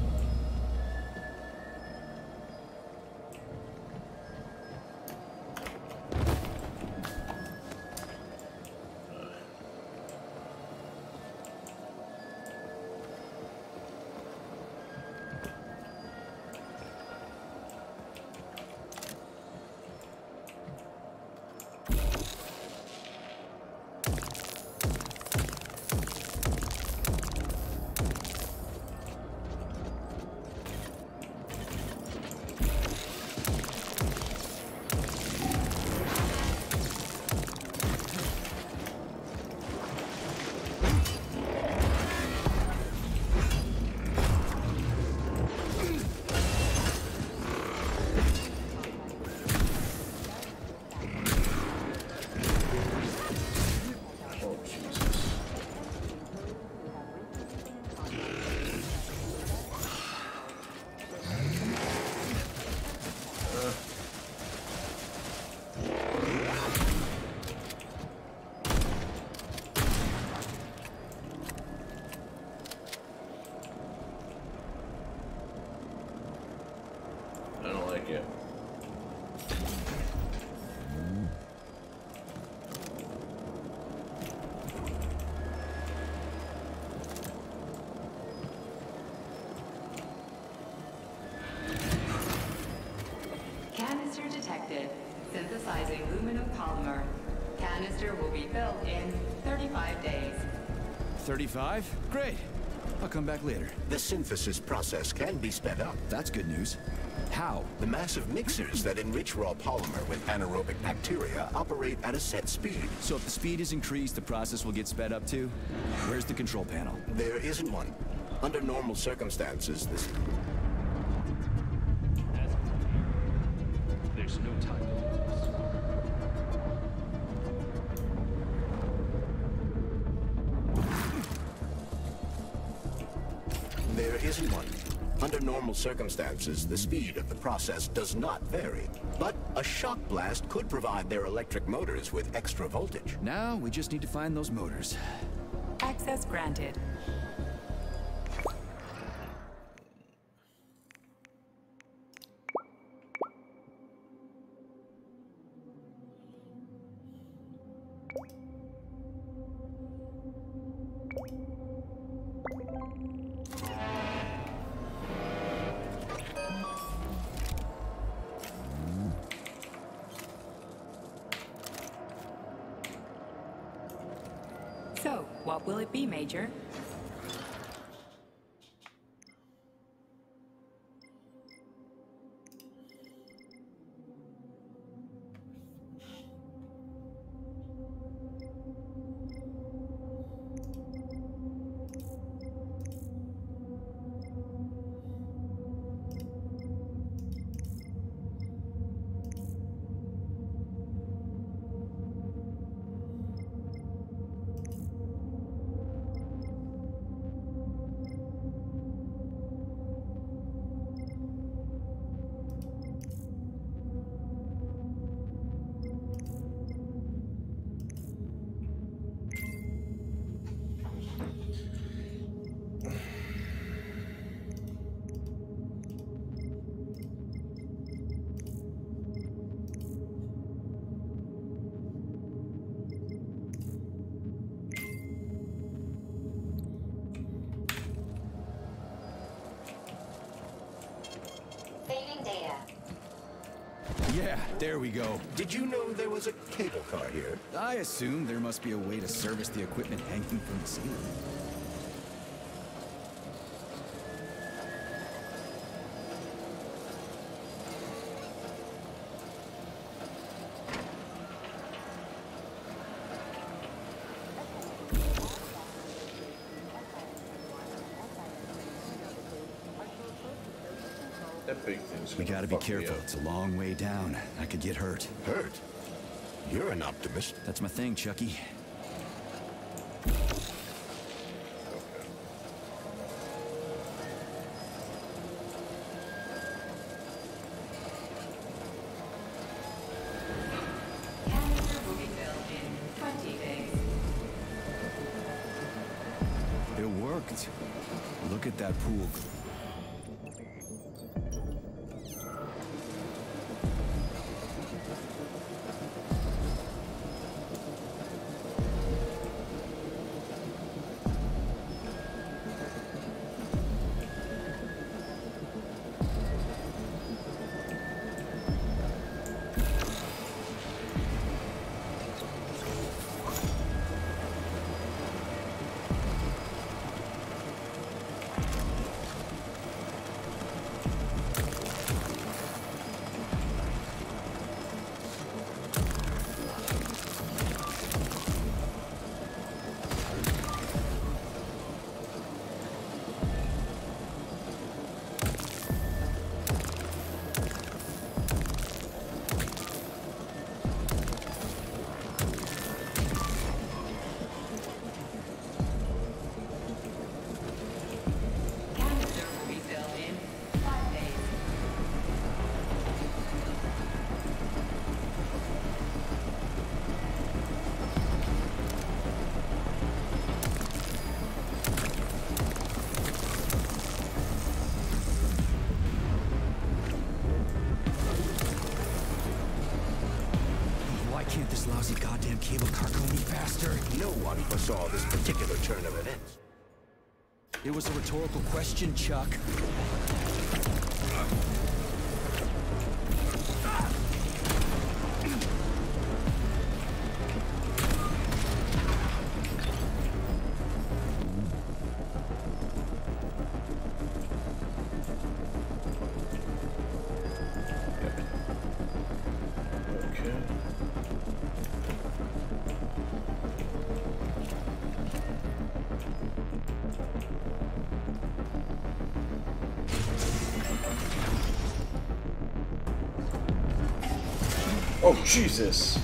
Speaker 1: I don't like it.
Speaker 8: Canister detected. Synthesizing luminopolymer. Canister will be built in thirty-five days.
Speaker 2: thirty-five? Great. I'll come back later.
Speaker 3: The synthesis process can be sped up.
Speaker 2: That's good news. How?
Speaker 3: The massive mixers that enrich raw polymer with anaerobic bacteria operate at a set speed.
Speaker 2: So if the speed is increased, the process will get sped up too? Where's the control panel?
Speaker 3: There isn't one. Under normal circumstances, this...
Speaker 12: There's no time to lose.
Speaker 3: There isn't one. Under normal circumstances, the speed of the process does not vary. But a shock blast could provide their electric motors with extra voltage.
Speaker 2: Now we just need to find those motors.
Speaker 9: Access granted. So, what will it be, Major?
Speaker 14: Saving data.
Speaker 2: Yeah, there we go.
Speaker 3: Did you know there was a cable car here?
Speaker 2: I assume there must be a way to service the equipment hanging from the ceiling.
Speaker 1: That big thing's
Speaker 2: We
Speaker 1: gonna
Speaker 2: gotta be
Speaker 1: fuck me
Speaker 2: careful.
Speaker 1: up.
Speaker 2: It's a long way down. I could get hurt.
Speaker 3: Hurt? You're an optimist.
Speaker 2: That's my thing, Chucky.
Speaker 8: Canister will be filled in twenty days.
Speaker 2: It worked. Look at that pool.
Speaker 8: Canister will be filled in five days.
Speaker 2: Why can't this lousy goddamn cable car go any faster?
Speaker 3: No one foresaw this particular turn of events.
Speaker 2: It was a rhetorical question, Chuck.
Speaker 1: Okay. Oh, Jesus!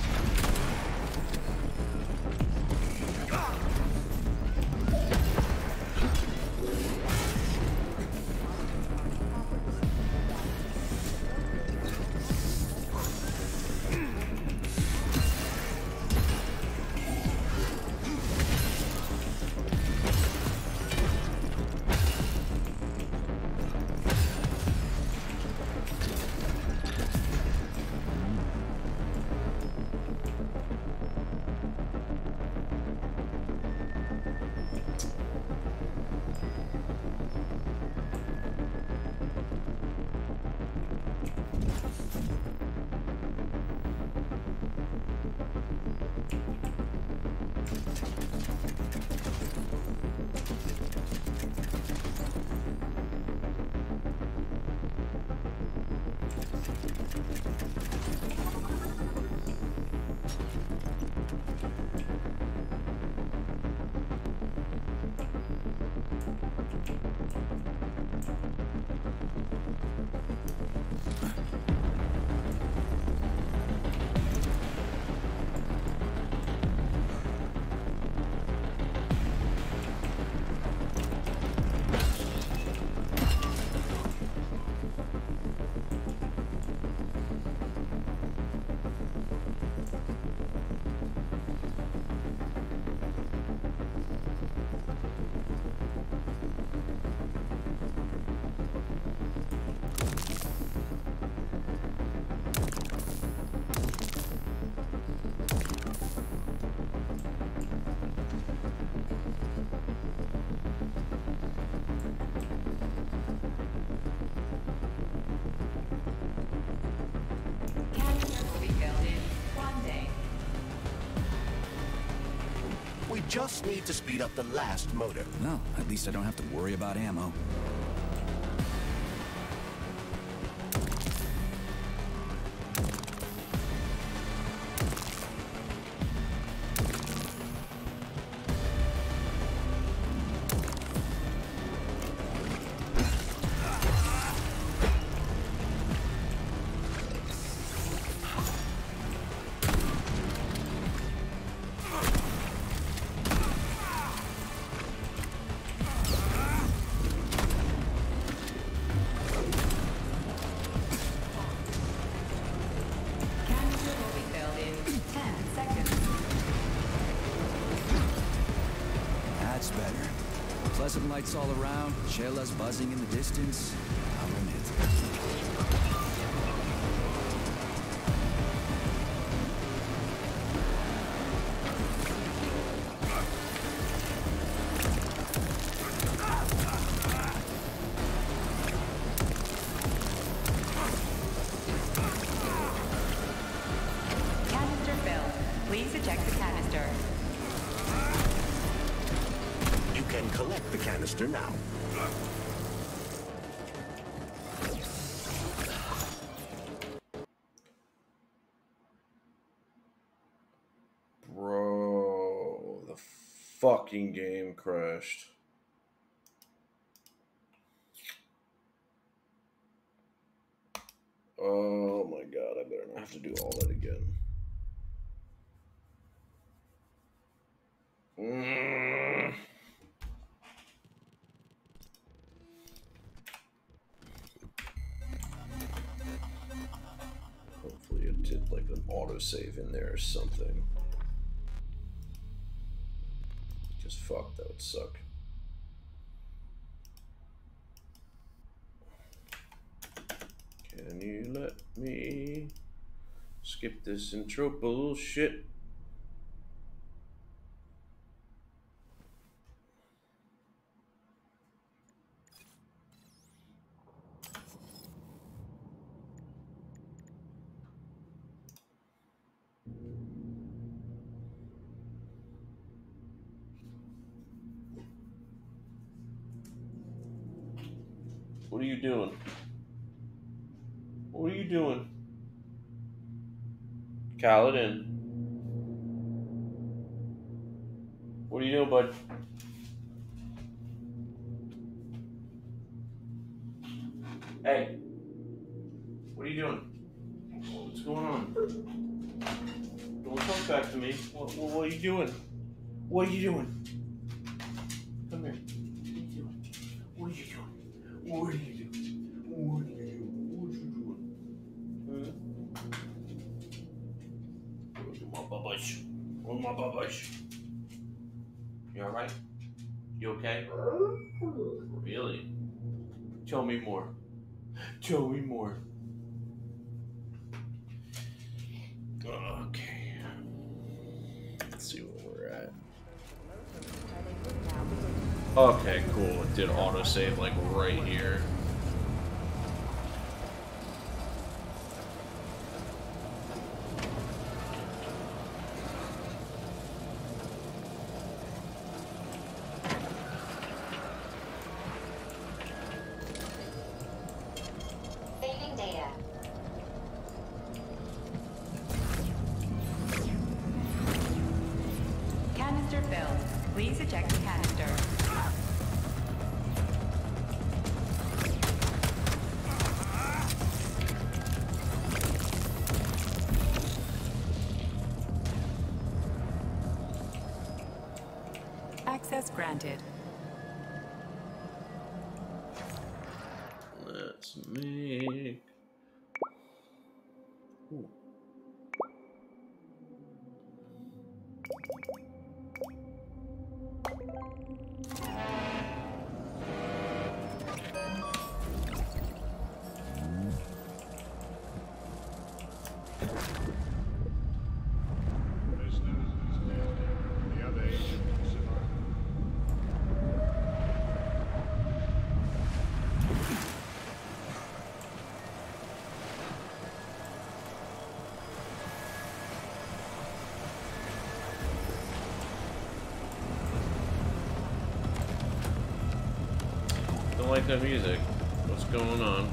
Speaker 8: Canister will be filled in one day.
Speaker 3: We just need to speed up the last motor.
Speaker 2: Well, at least I don't have to worry about ammo. That's better. Pleasant lights all around, Shayla's buzzing in the distance. How romantic.
Speaker 9: Canister filled. Please eject the canister.
Speaker 3: You can collect the canister now.
Speaker 1: Bro, the fucking game crashed. Oh my god, I better not have to do all that again. Mm. Hopefully it did like an autosave in there or something. Because fuck, that would suck. Can you let me skip this intro bullshit? What are you doing? What are you doing? Kaladin. What are you doing, bud? Hey. What are you doing? What's going on? Don't talk back to me. What, what, what are you doing? What are you doing? Come here. What are you doing? What are you doing? What are you doing? What are you doing? My bubbles. Where's my bubbles? You alright? You okay? Really? Tell me more. Tell me more. Okay. Let's see where we're at. Okay, cool. It did autosave like right here.
Speaker 14: Saving data.
Speaker 9: Canister filled. Please eject the canister. Access granted.
Speaker 1: Let's make. Ooh.
Speaker 15: The other agents in our
Speaker 1: Don't like that music. What's going on?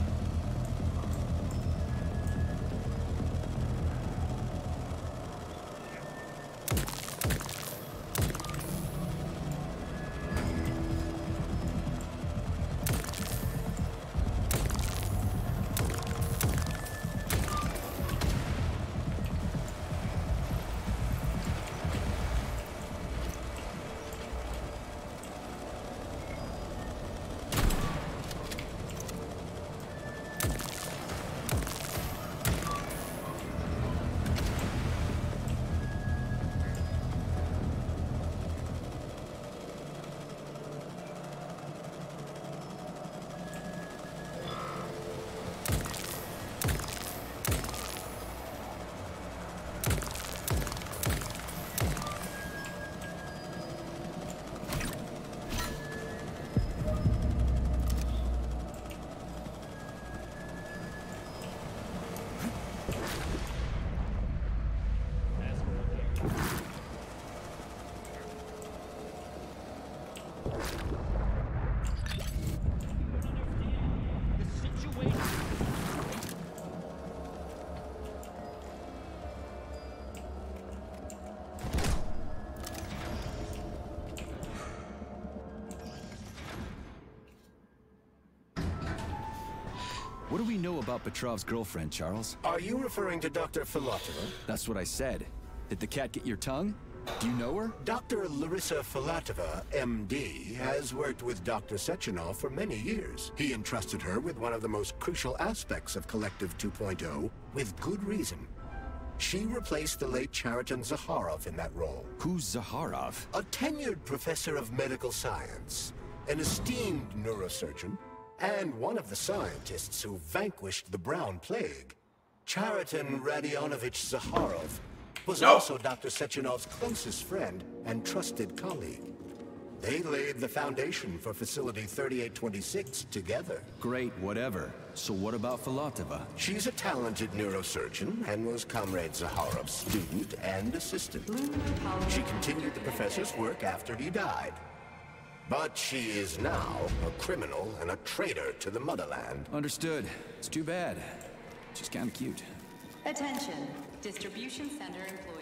Speaker 2: What do we know about Petrov's girlfriend, Charles?
Speaker 3: Are you referring to Doctor Filatova?
Speaker 2: That's what I said. Did the cat get your tongue? Do you know her?
Speaker 3: Doctor Larissa Filatova, M D, has worked with Doctor Sechenov for many years. He entrusted her with one of the most crucial aspects of Collective two point oh, with good reason. She replaced the late Chariton Zakharov in that role.
Speaker 2: Who's Zakharov?
Speaker 3: A tenured professor of medical science, an esteemed neurosurgeon, and one of the scientists who vanquished the Brown Plague. Chariton Radionovich Zakharov was
Speaker 1: No.
Speaker 3: also Doctor Sechenov's closest friend and trusted colleague. They laid the foundation for Facility thirty-eight twenty-six together.
Speaker 2: Great, whatever. So what about Filatova?
Speaker 3: She's a talented neurosurgeon and was Comrade Zakharov's student and assistant. She continued the professor's work after he died. But she is now a criminal and a traitor to the motherland.
Speaker 2: Understood. It's too bad. She's kinda cute.
Speaker 8: Attention, distribution center employees.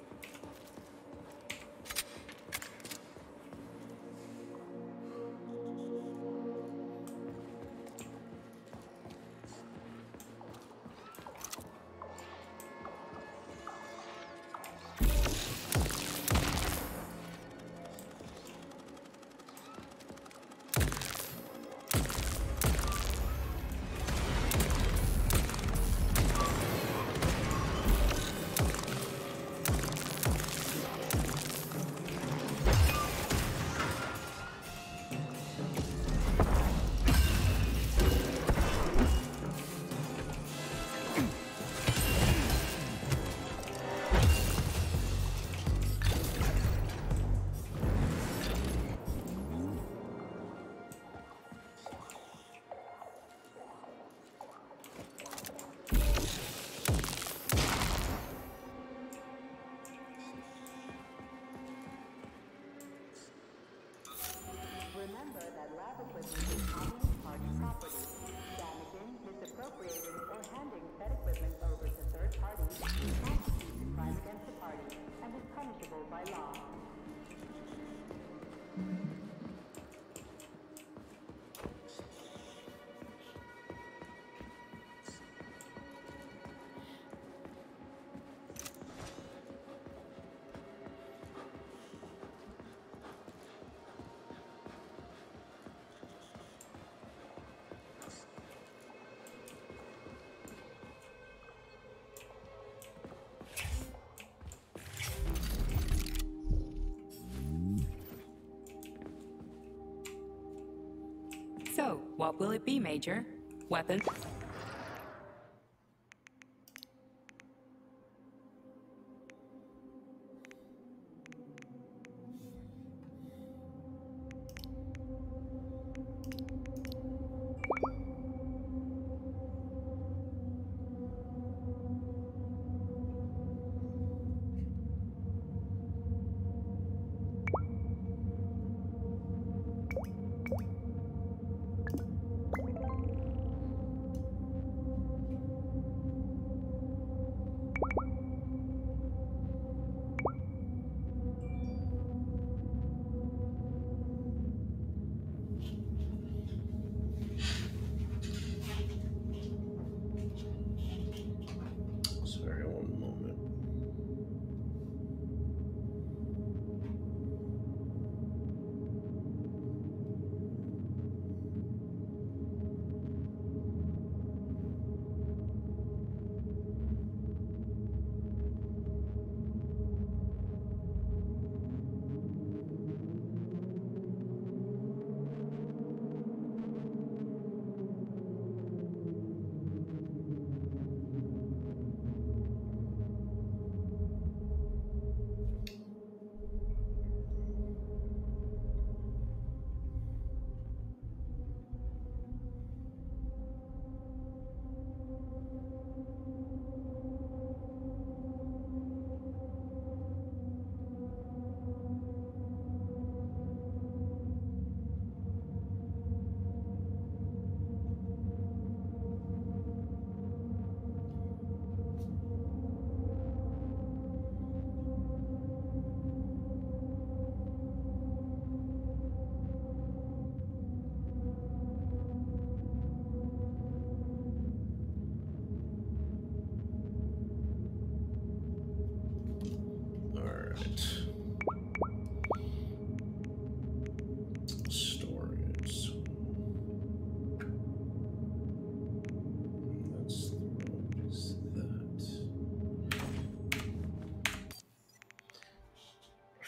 Speaker 7: Remember that lab equipment is communist party property. Damaging, misappropriating, or handing said equipment over to third parties constitutes a crime against the party and is punishable by law.
Speaker 9: So, what will it be, Major? Weapon?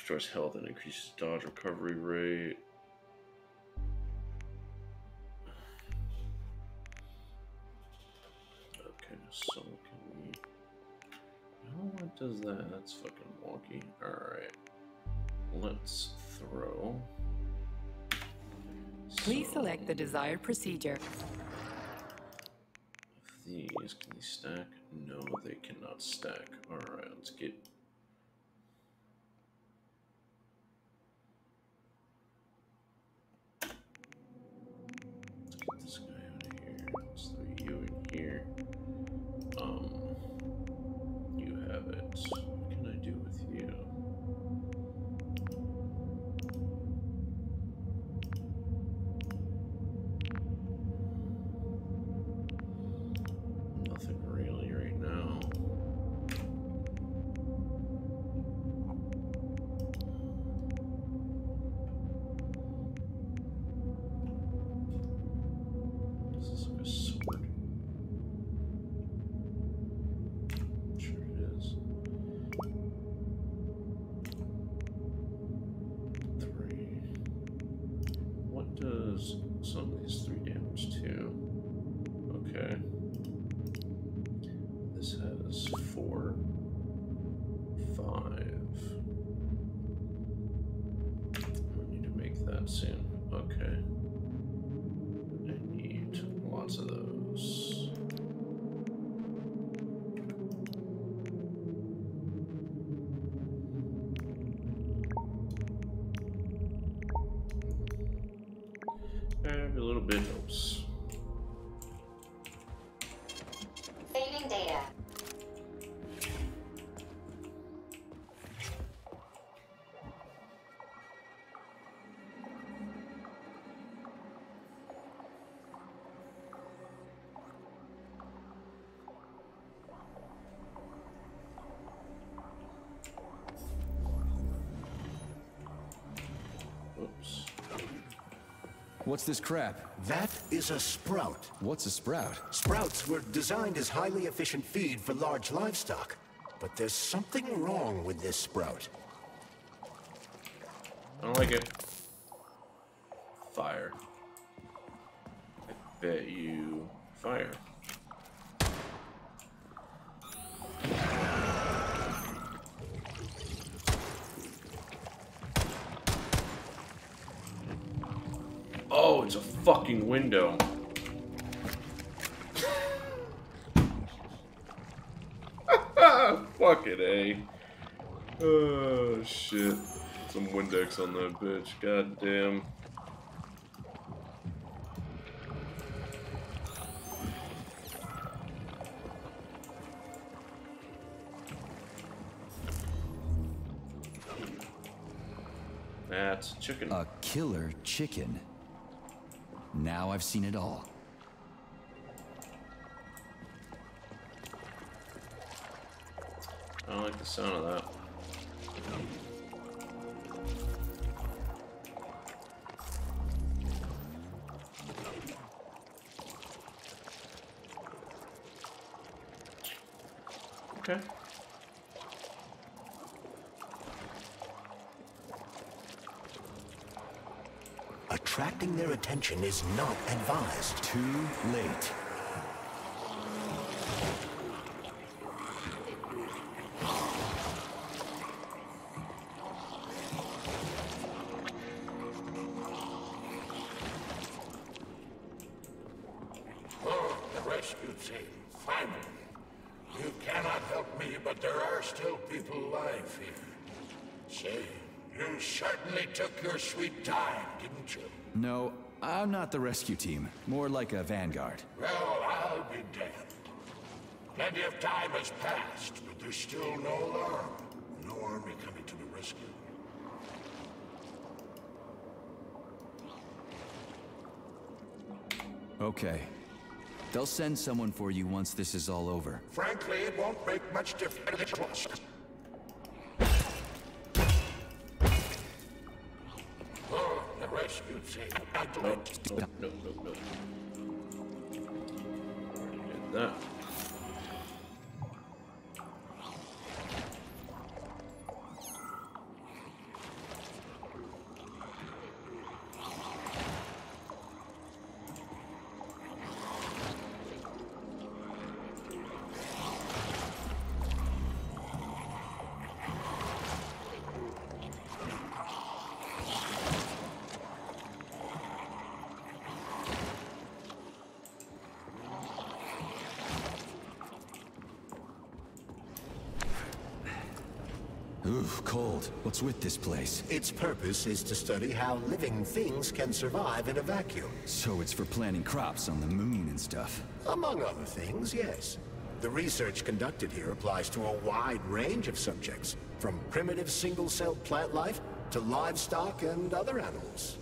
Speaker 1: Restores health and increases dodge recovery rate. Okay, so can we... Oh, what does that? That's fucking wonky. Alright. Let's throw...
Speaker 9: Please select the desired procedure.
Speaker 1: These, can they stack? No, they cannot stack. Alright, let's get... Let's get this guy out of here. Let's throw you in here. Um, you have it. What can I do with you? Nothing really right now. This is like a sword. Sure it is. Three. What does some of these three damage to? Okay. This has four, five. I need to make that soon. Okay. I need lots of those. Every little bit helps.
Speaker 14: Saving data.
Speaker 1: Oops.
Speaker 2: What's this crap?
Speaker 3: That is a sprout.
Speaker 2: What's a sprout?
Speaker 3: Sprouts were designed as highly efficient feed for large livestock. But there's something wrong with this sprout.
Speaker 1: I don't like it. Fire. I bet you fire. Oh, it's a fucking window. Fucking A. Oh, shit. Some Windex on that bitch. God damn. That's chicken.
Speaker 2: A killer chicken. Now I've seen it all.
Speaker 1: I don't like the sound of that. Okay.
Speaker 3: Attracting their attention is not advised.
Speaker 2: Too late.
Speaker 16: Oh, the rescue team, finally. You cannot help me, but there are still people alive here. Say, you certainly took your sweet time, didn't you?
Speaker 2: No, I'm not the rescue team. More like a vanguard.
Speaker 16: Well, I'll be damned. Plenty of time has passed, but there's still no alarm. No army coming to the rescue.
Speaker 2: Okay. They'll send someone for you once this is all over.
Speaker 16: Frankly, it won't make much difference. Oh, the rescue team. I do it.
Speaker 1: No, no, no, no. Already did that.
Speaker 2: Ooh, cold. What's with this place?
Speaker 3: Its purpose is to study how living things can survive in a vacuum.
Speaker 2: So it's for planting crops on the moon and stuff.
Speaker 3: Among other things, yes. The research conducted here applies to a wide range of subjects, from primitive single-celled plant life to livestock and other animals.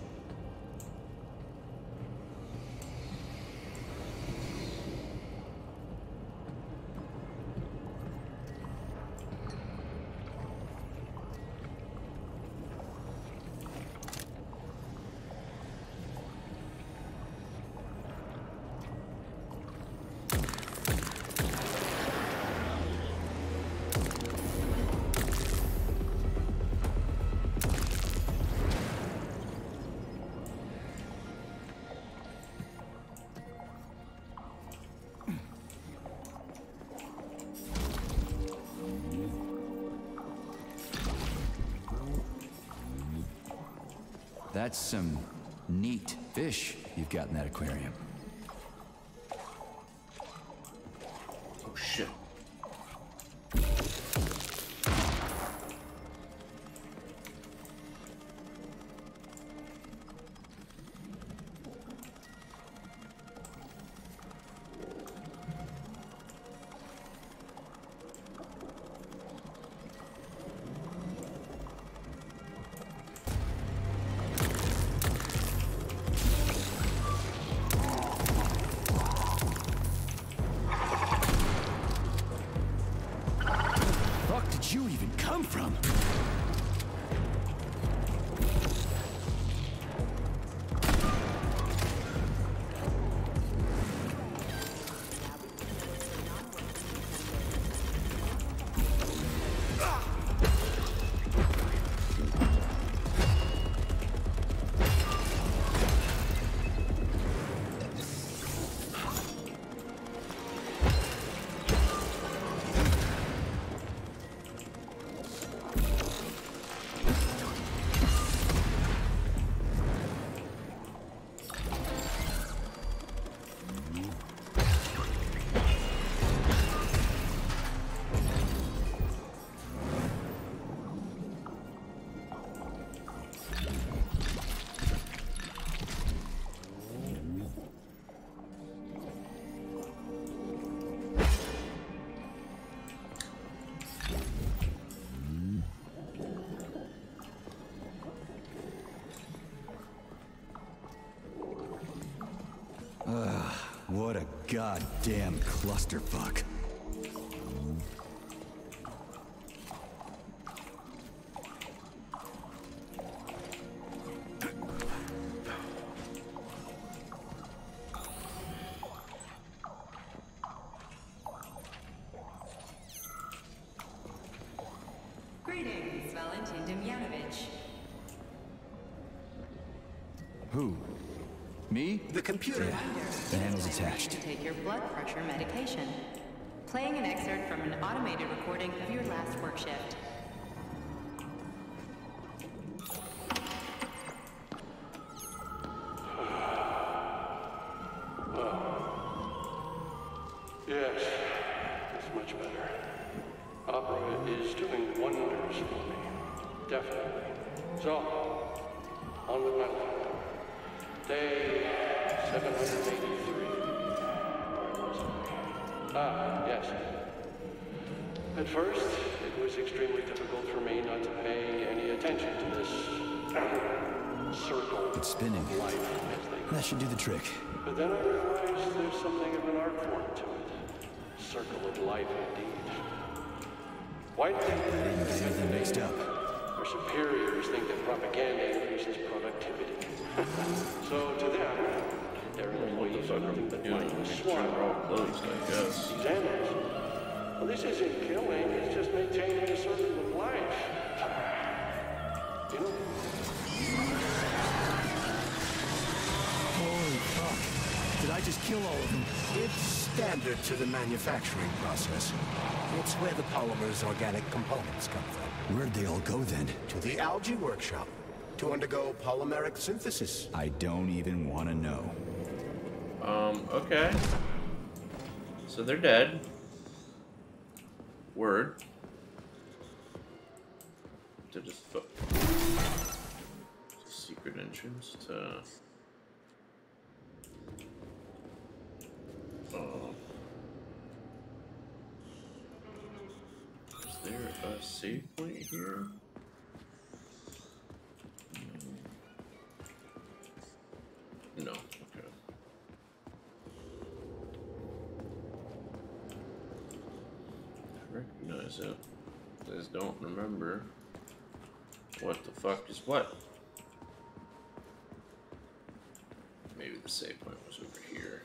Speaker 2: That's some neat fish you've got in that aquarium.
Speaker 1: Oh shit.
Speaker 2: You even come from? Ugh, what a goddamn clusterfuck.
Speaker 8: Greetings, Valentin Demyanovich.
Speaker 2: Who? Me?
Speaker 3: The computer.
Speaker 2: Yeah, the handle's
Speaker 8: It's time
Speaker 2: attached.
Speaker 8: to take your blood pressure medication. Playing an excerpt from an automated recording of your last work shift.
Speaker 17: Yes, it's much better. Opera is doing wonders for me. Definitely. So, on with my life. Day seven hundred eighty-three. Where was I? Ah, yes. At first, it was extremely difficult for me not to pay any attention to this circle
Speaker 2: It's spinning.
Speaker 17: of life, as they call
Speaker 2: That should do the trick.
Speaker 17: But then I realized there's something of an art form to it. Circle of life, indeed. White people
Speaker 2: I didn't get anything mixed up.
Speaker 17: Our superiors think that propaganda increases productivity. So to them, their employees are nothing but mindless swarm.
Speaker 1: Closed, I guess.
Speaker 17: These animals. Well, this isn't killing, it's just maintaining a circle of life. You know?
Speaker 2: Holy fuck. Did I just kill all of them?
Speaker 3: It's standard to the manufacturing process. It's where the polymer's organic components come from.
Speaker 2: Where'd they all go then?
Speaker 3: To the algae workshop to undergo polymeric synthesis.
Speaker 2: I don't even want to know.
Speaker 1: Um, okay. So they're dead. Word. to just fuck. Secret entrance to. Oh. Is there a save point here? No. Okay. I recognize it. I just don't remember what the fuck is what. Maybe the save point was over here.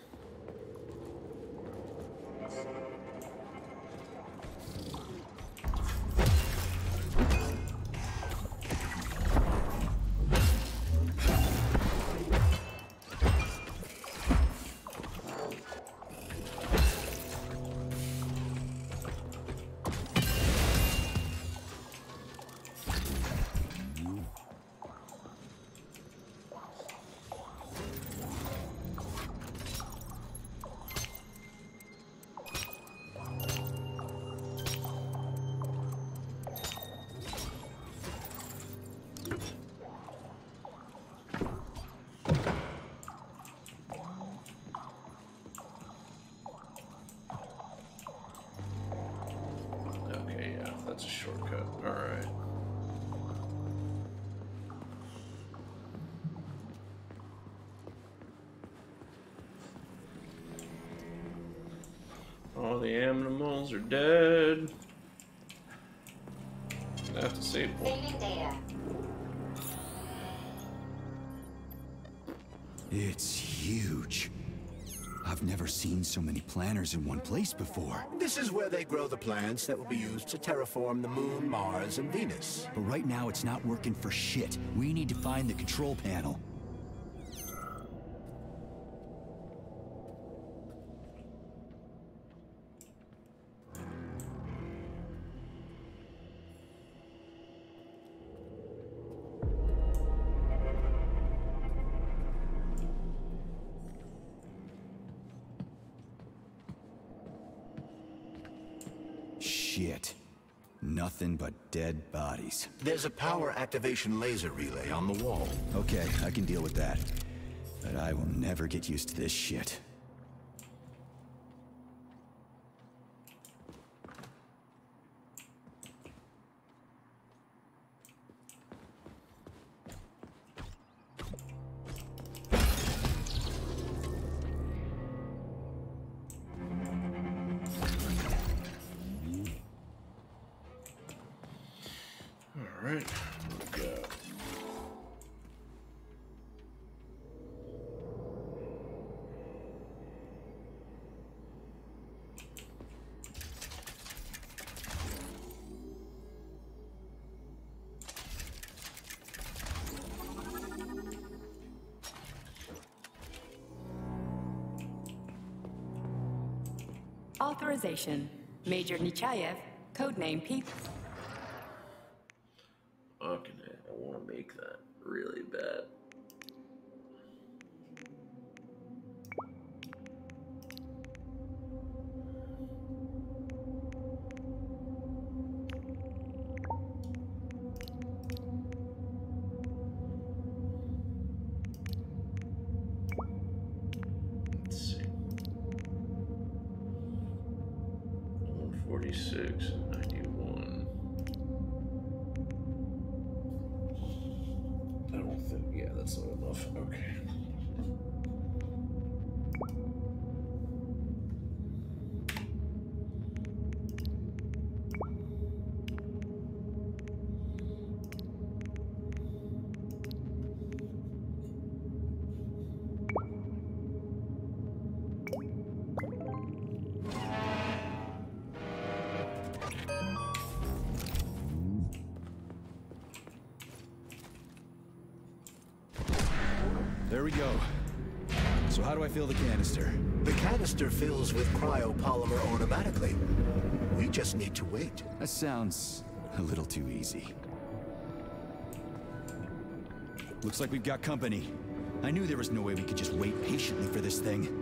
Speaker 1: That's a shortcut. Alright. All the animals are dead. That's a save point.
Speaker 14: Saving data.
Speaker 2: It's huge. I've never seen so many planners in one place before.
Speaker 3: This is where they grow the plants that will be used to terraform the Moon, Mars, and Venus.
Speaker 2: But right now it's not working for shit. We need to find the control panel. Shit. Nothing but dead bodies.
Speaker 3: There's a power activation laser relay on the wall.
Speaker 2: Okay, I can deal with that. But I will never get used to this shit.
Speaker 1: Alright, we go.
Speaker 9: Authorization. Major Nechayev, codename Pete.
Speaker 1: Fucking it, I want to make that really bad. Let's see. one forty-six and ninety-one. I don't think, yeah, that's not enough. Okay.
Speaker 2: There we go. So how do I fill the canister?
Speaker 3: The canister fills with cryopolymer automatically. We just need to wait.
Speaker 2: That sounds a little too easy. Looks like we've got company. I knew there was no way we could just wait patiently for this thing.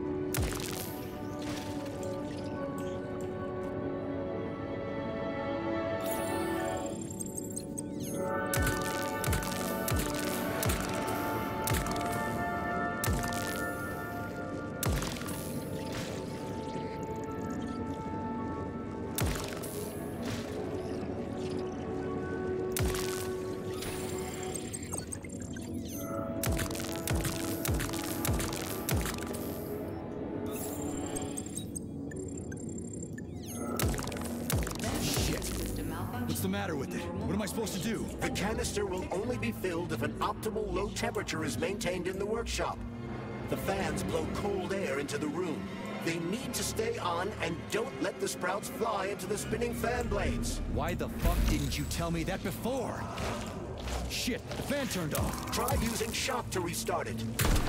Speaker 2: What's the matter with it? What am I supposed to do?
Speaker 3: The canister will only be filled if an optimal low temperature is maintained in the workshop. The fans blow cold air into the room. They need to stay on, and don't let the sprouts fly into the spinning fan blades.
Speaker 2: Why the fuck didn't you tell me that before? Shit, the fan turned off.
Speaker 3: Try using shock to restart it.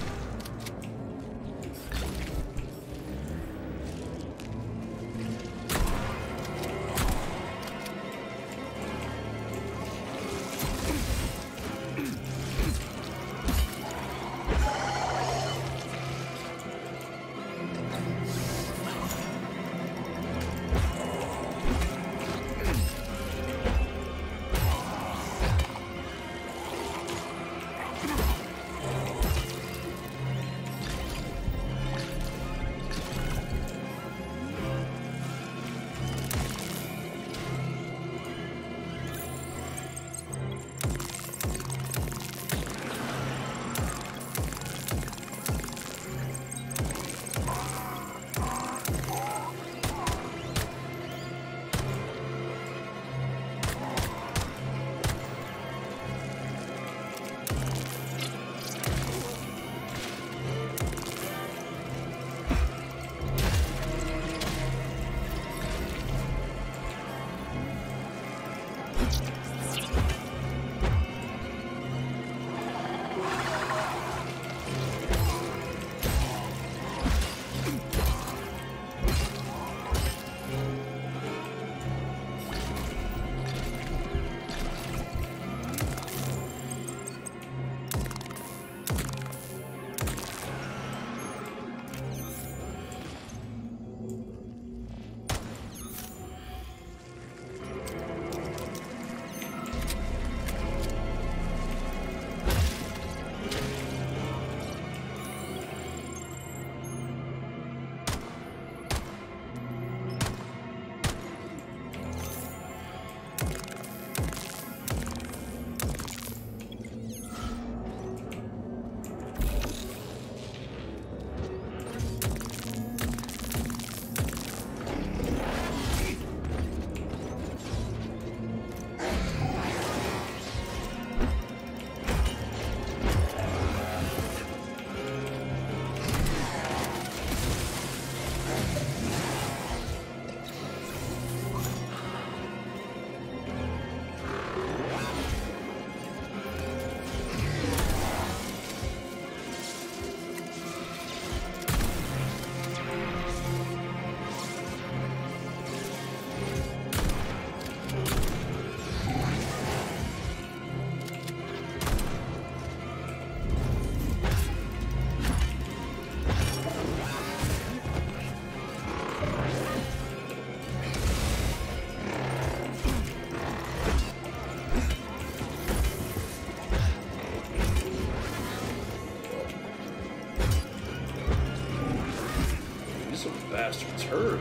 Speaker 1: Bastard's hurt.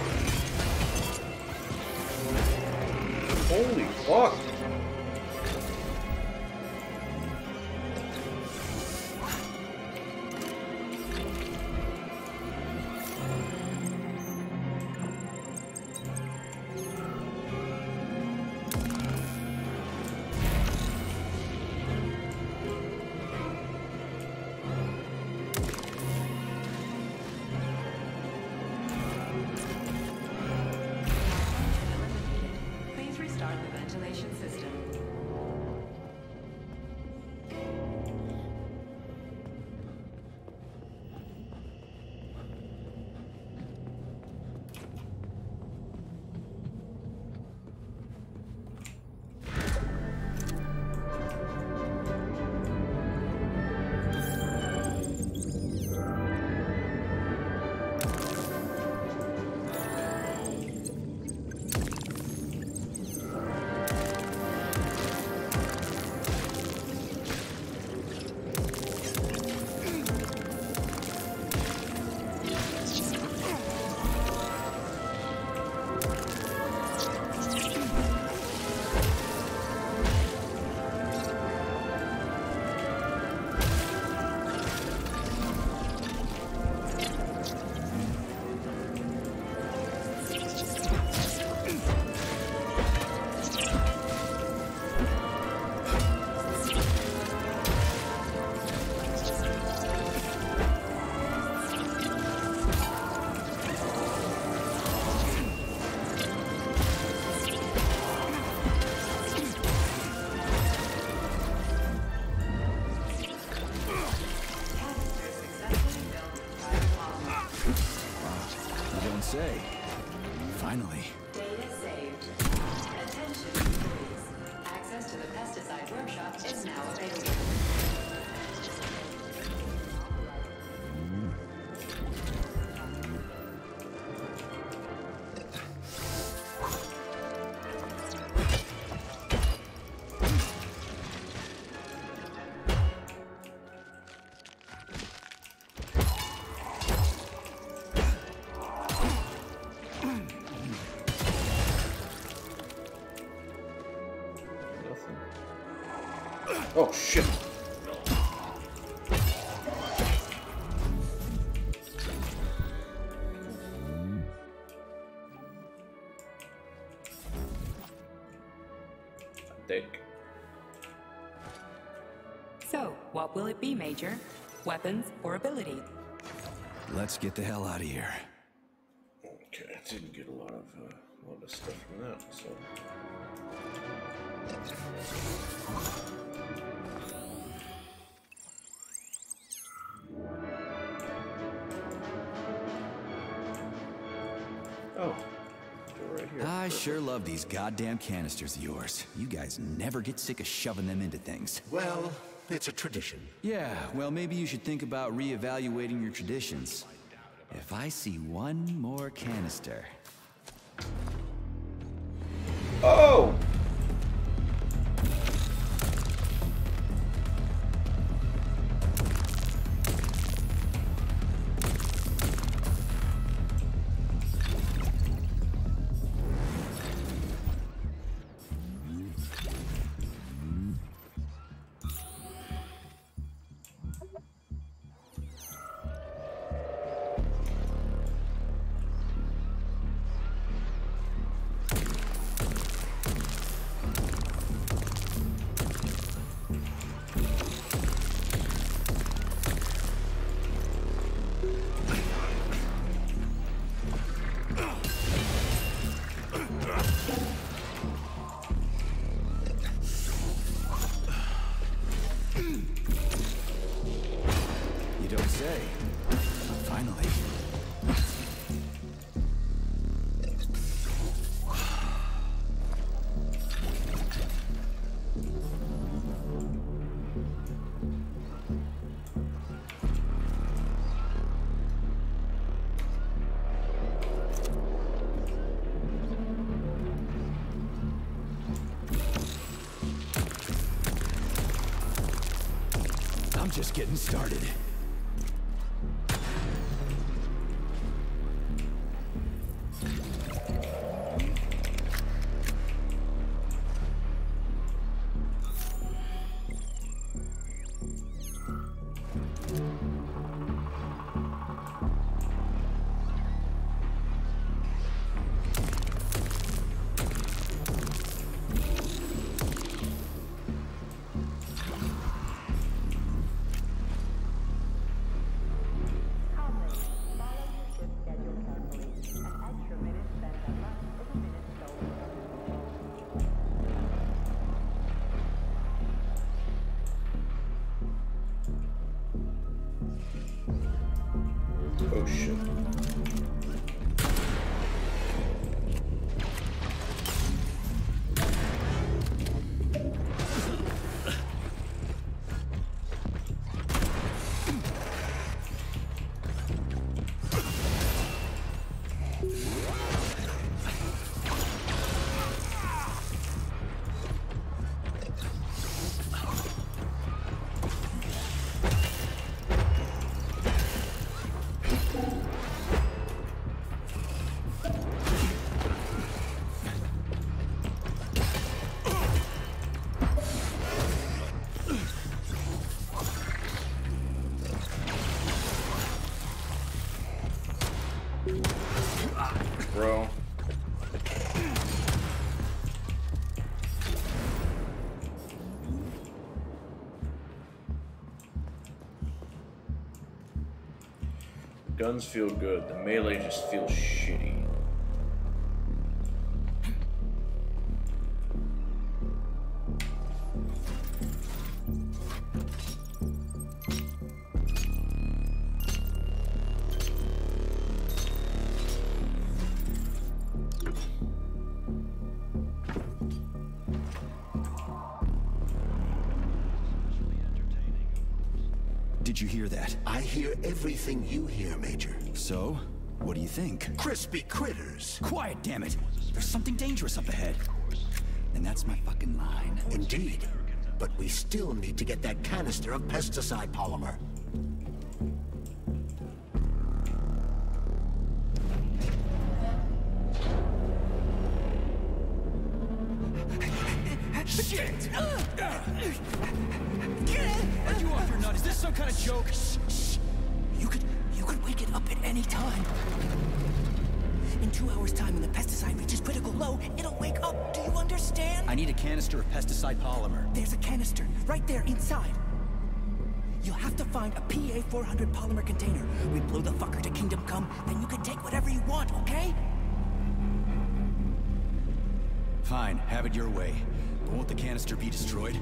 Speaker 1: Holy fuck.
Speaker 9: Please restart the ventilation system.
Speaker 2: say. Finally.
Speaker 8: Data saved. Attention, employees. Access to the pesticide workshop is now available.
Speaker 1: Oh shit. Dick.
Speaker 9: So, what will it be, Major? Weapons or ability?
Speaker 2: Let's get the hell out of here.
Speaker 1: Okay, I didn't get a lot of uh, a lot of stuff from that, so. Oh, right here.
Speaker 2: I sure love these goddamn canisters of yours. You guys never get sick of shoving them into things.
Speaker 3: Well, it's a tradition.
Speaker 2: Yeah, well, maybe you should think about reevaluating your traditions. If I see one more canister...
Speaker 1: Oh!
Speaker 2: You don't say. Finally. I'm just getting started.
Speaker 1: Oh shit. Bro. Guns feel good, the melee just feels shitty.
Speaker 2: hear that.
Speaker 3: I hear everything you hear, Major.
Speaker 2: So, what do you think?
Speaker 3: Crispy critters.
Speaker 2: Quiet, damn it! There's something dangerous up ahead. And that's my fucking line.
Speaker 3: Indeed. But we still need to get that canister of pesticide polymer.
Speaker 2: Shit! Are you off your nut? Is this some kind of joke?
Speaker 18: Shh, shh. You could, you could wake it up at any time. In two hours' time, when the pesticide reaches critical low, it'll wake up. Do you understand?
Speaker 2: I need a canister of pesticide polymer.
Speaker 18: There's a canister right there inside. You'll have to find a P A four hundred polymer container. We blow the fucker to Kingdom Come, then you can take whatever you want, okay?
Speaker 2: Fine, have it your way. But won't the canister be destroyed?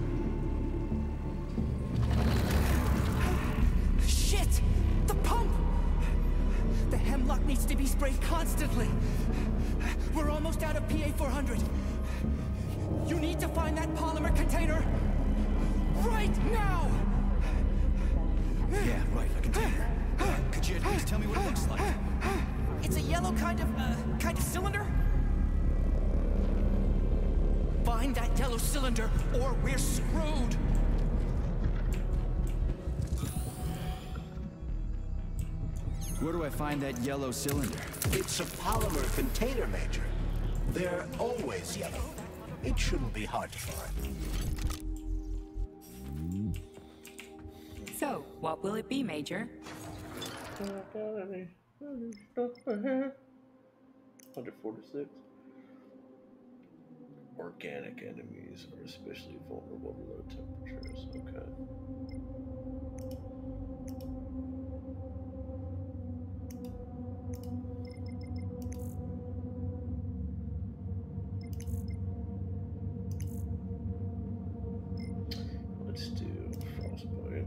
Speaker 18: Shit! The pump! The hemlock needs to be sprayed constantly. We're almost out of P A four hundred. You need to find that polymer container right now!
Speaker 2: Yeah, right, a container. Uh, could you at least tell me what it looks like?
Speaker 18: It's a yellow kind of, uh, kind of cylinder? Find that yellow cylinder, or we're screwed!
Speaker 2: Where do I find that yellow cylinder?
Speaker 3: It's a polymer container, Major. They're always yellow. It shouldn't be hard to find.
Speaker 9: So, what will it be, Major?
Speaker 1: one forty-six. Organic enemies are especially vulnerable to low temperatures. Okay. Let's do frostbite.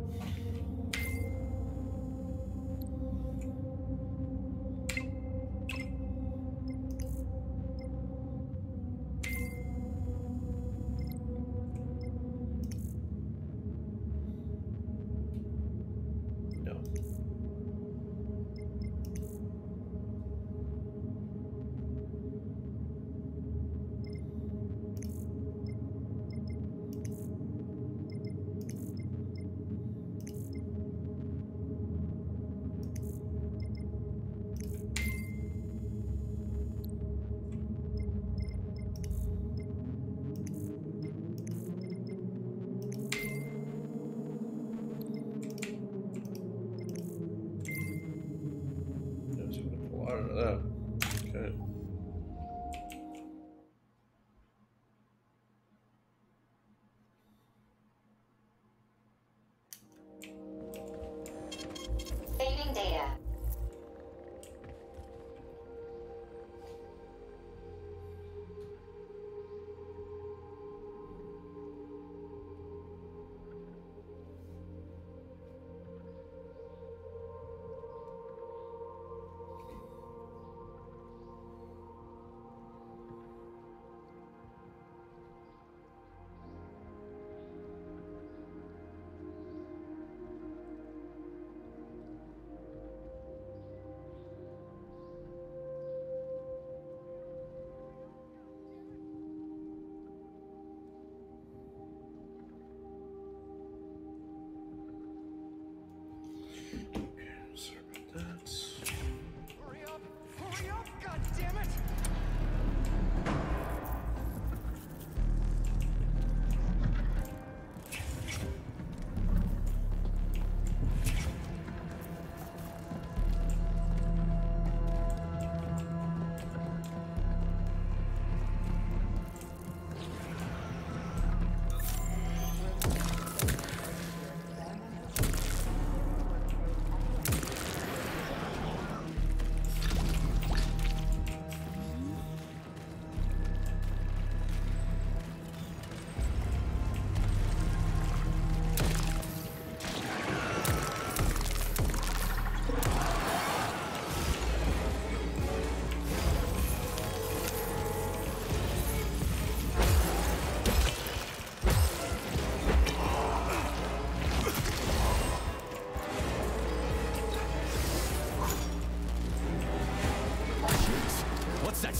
Speaker 1: That. Okay.
Speaker 14: Saving data.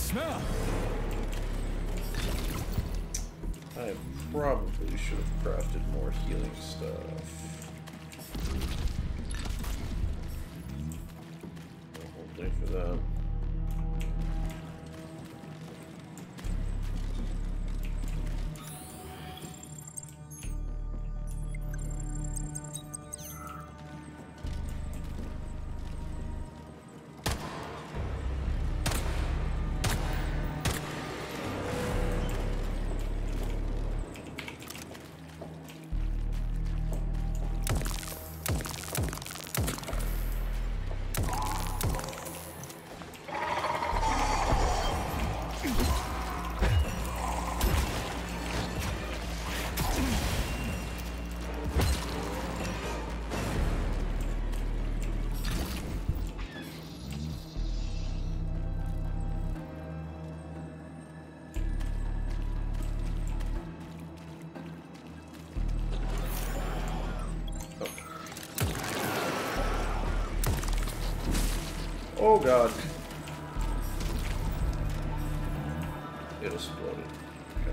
Speaker 10: smell.
Speaker 1: I probably should have crafted more healing stuff. The whole thing for that. Oh god. It exploded. Okay.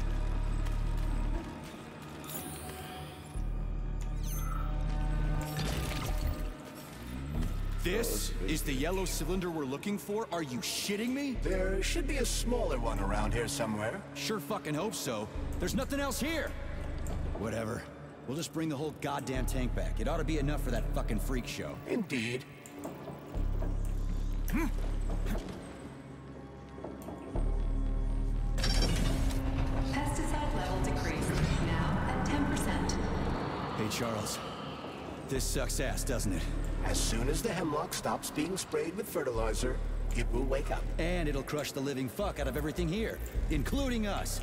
Speaker 2: This is the yellow cylinder we're looking for? Are you shitting me?
Speaker 3: There should be a smaller one around here somewhere.
Speaker 2: Sure fucking hope so. There's nothing else here. Whatever. We'll just bring the whole goddamn tank back. It ought to be enough for that fucking freak show.
Speaker 3: Indeed.
Speaker 8: Pesticide level decreased, now at ten percent.
Speaker 2: Hey, Charles. This sucks ass, doesn't it?
Speaker 3: As soon as the hemlock stops being sprayed with fertilizer, it will wake up.
Speaker 2: And it'll crush the living fuck out of everything here, including us.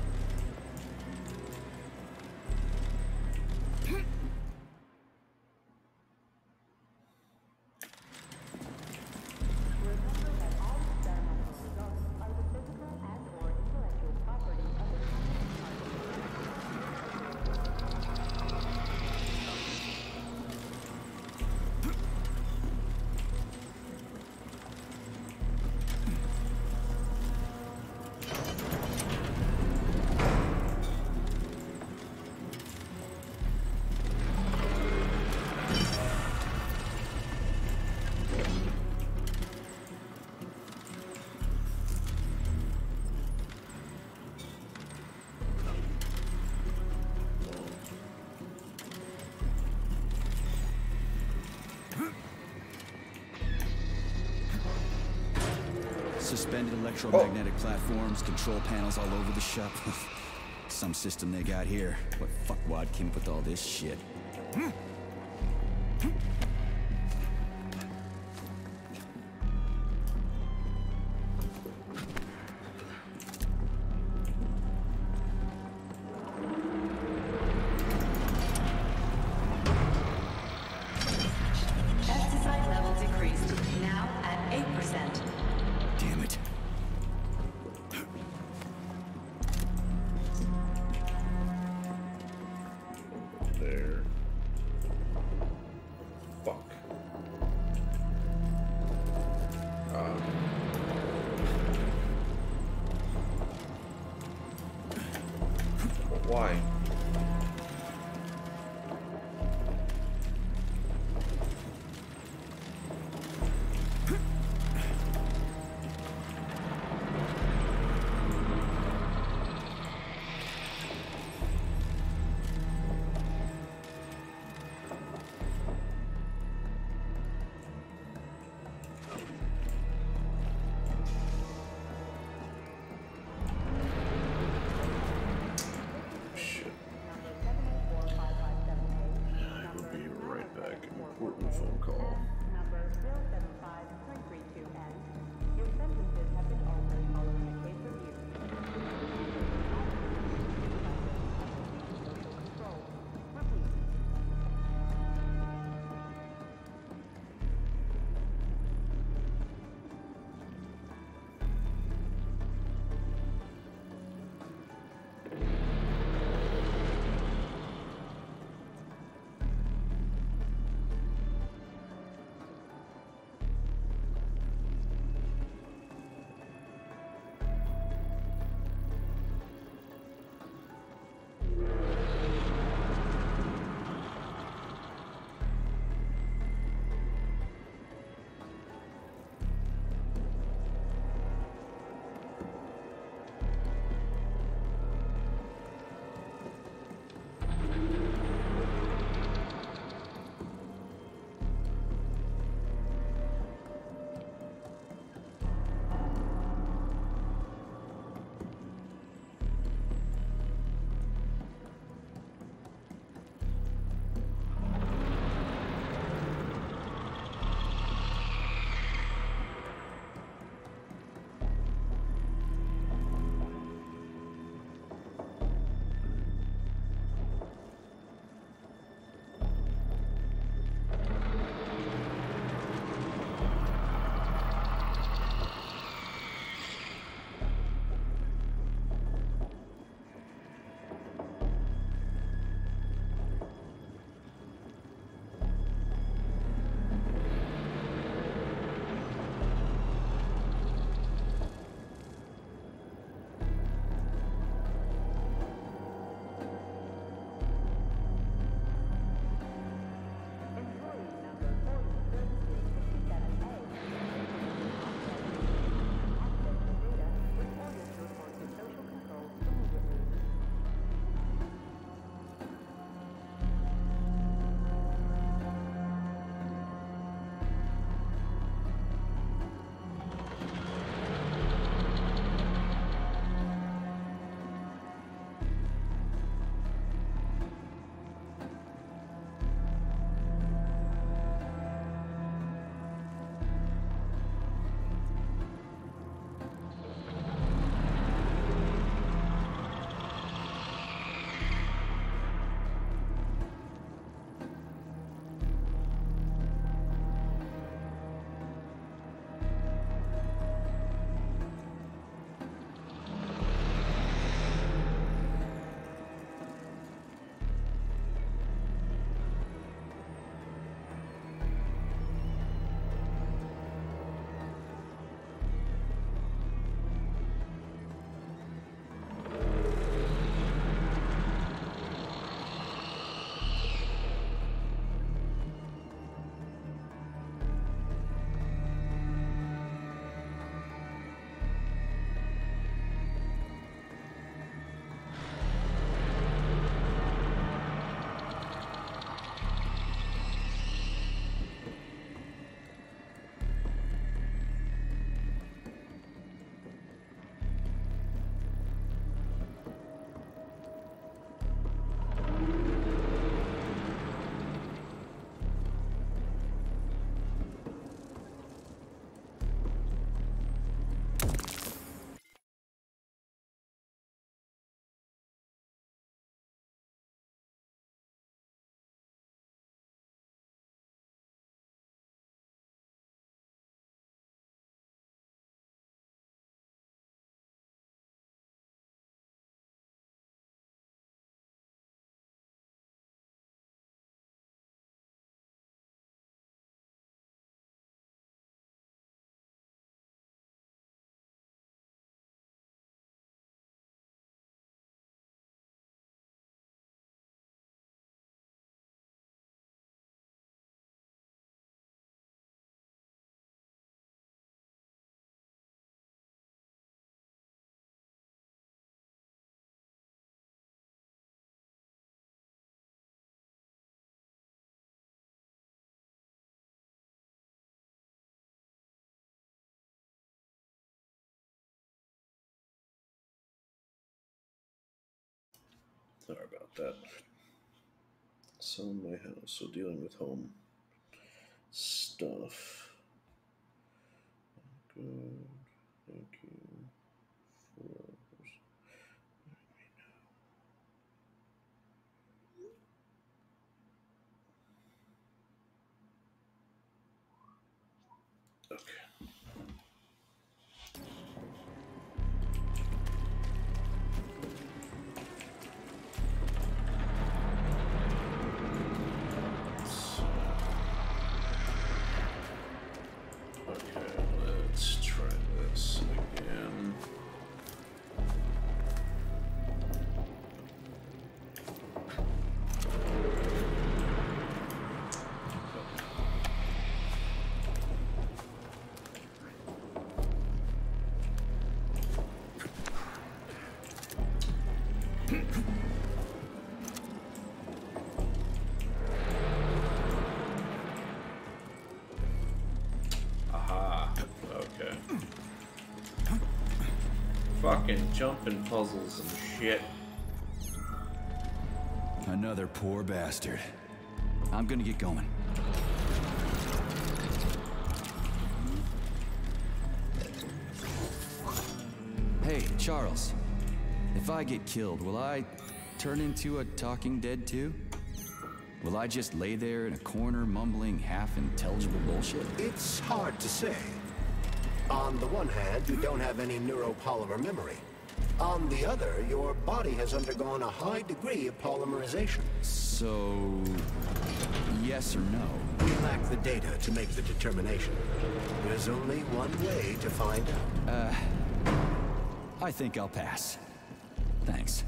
Speaker 2: Suspended electromagnetic oh. platforms, control panels all over the shop. Some system they got here. What fuckwad came up with all this shit?
Speaker 8: Pesticide level decreased, now at eight percent.
Speaker 2: Damn it.
Speaker 1: There. Fuck. Um. Why? Important phone call.
Speaker 7: Number zero seven five three three two N. Your sentences have been altered following a case review. Social control. Repeat.
Speaker 1: about that. Selling my house, so dealing with home stuff. Good. Thank you. For okay. Okay, let's try this again. Aha. Okay. Fucking jumping puzzles and shit.
Speaker 2: Another poor bastard. I'm gonna get going. Hey, Charles. If I get killed, will I turn into a talking dead too? Will I just lay there in a corner mumbling half-intelligible bullshit?
Speaker 3: It's hard to say. On the one hand, you don't have any neuropolymer memory. On the other, your body has undergone a high degree of polymerization.
Speaker 2: So, yes or no?
Speaker 3: We lack the data to make the determination. There's only one way to find out.
Speaker 2: Uh, I think I'll pass. Thanks.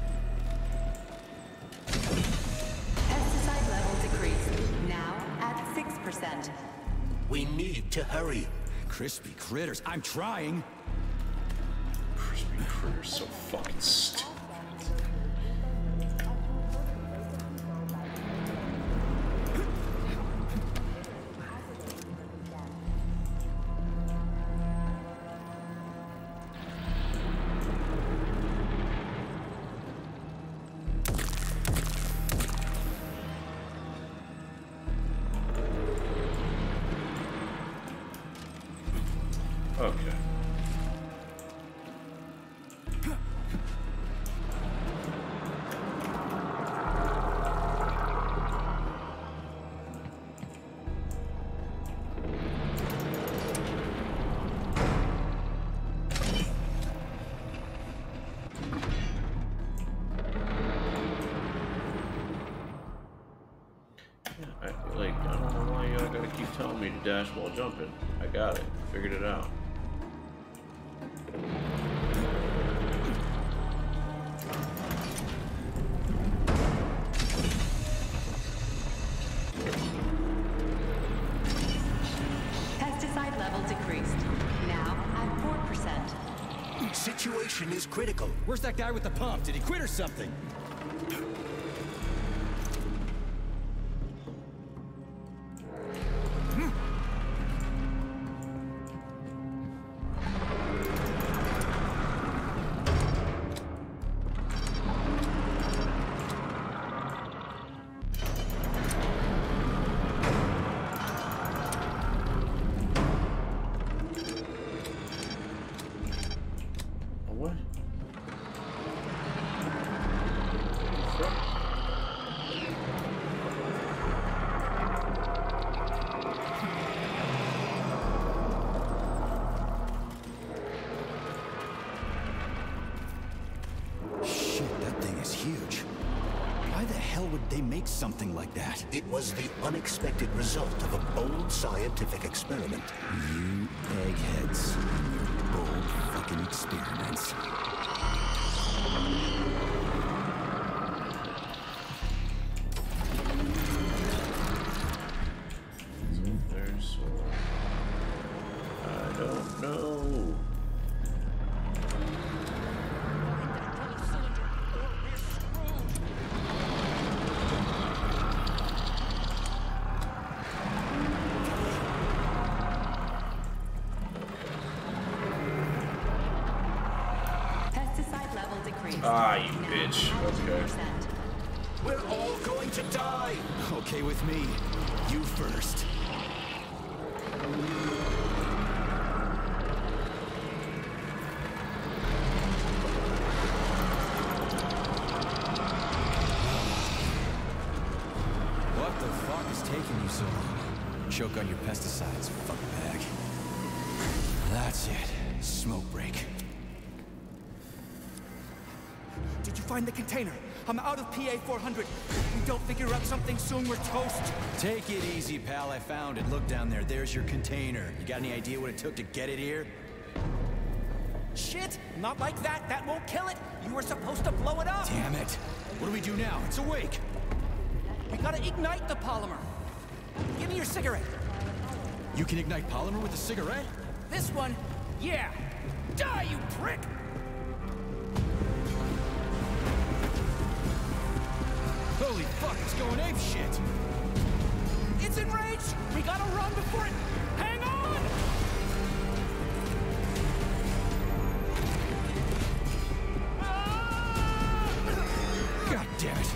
Speaker 8: Pesticide level decreased. Now at six percent.
Speaker 3: We need to hurry.
Speaker 2: Crispy critters, I'm trying.
Speaker 1: Crispy critters, so fucking stupid. Okay. I, like, I don't know why y'all gotta keep telling me to dash while jumping. I got it. Figured it out.
Speaker 8: Pesticide level decreased. Now at four percent.
Speaker 3: Situation is critical.
Speaker 2: Where's that guy with the pump? Did he quit or something?
Speaker 1: What?
Speaker 2: Shit, that thing is huge. Why the hell would they make something like that?
Speaker 3: It was the unexpected result of a bold scientific experiment.
Speaker 2: You eggheads and your bold fucking experiments.
Speaker 1: There's. I don't know.
Speaker 8: Pesticide level decreased.
Speaker 1: Ah, you
Speaker 8: Now
Speaker 1: bitch.
Speaker 8: at two
Speaker 1: Okay.
Speaker 8: percent.
Speaker 3: We're all going to die!
Speaker 2: Okay with me. You first. What the fuck is taking you so long? Choke on your pesticides, fuckbag. That's it. Smoke break.
Speaker 18: Did you find the container? I'm out of P A four hundred. If we don't figure out something soon, we're toast.
Speaker 2: Take it easy, pal. I found it. Look down there. There's your container. You got any idea what it took to get it here?
Speaker 18: Shit! Not like that. That won't kill it. You were supposed to blow it up.
Speaker 2: Damn it. What do we do now? It's awake.
Speaker 18: We gotta ignite the polymer. Give me your cigarette.
Speaker 2: You can ignite polymer with a cigarette?
Speaker 18: This one? Yeah. Die, you prick!
Speaker 2: Holy fuck, it's going ape shit!
Speaker 18: It's enraged! We gotta run before it... Hang on!
Speaker 2: God damn it!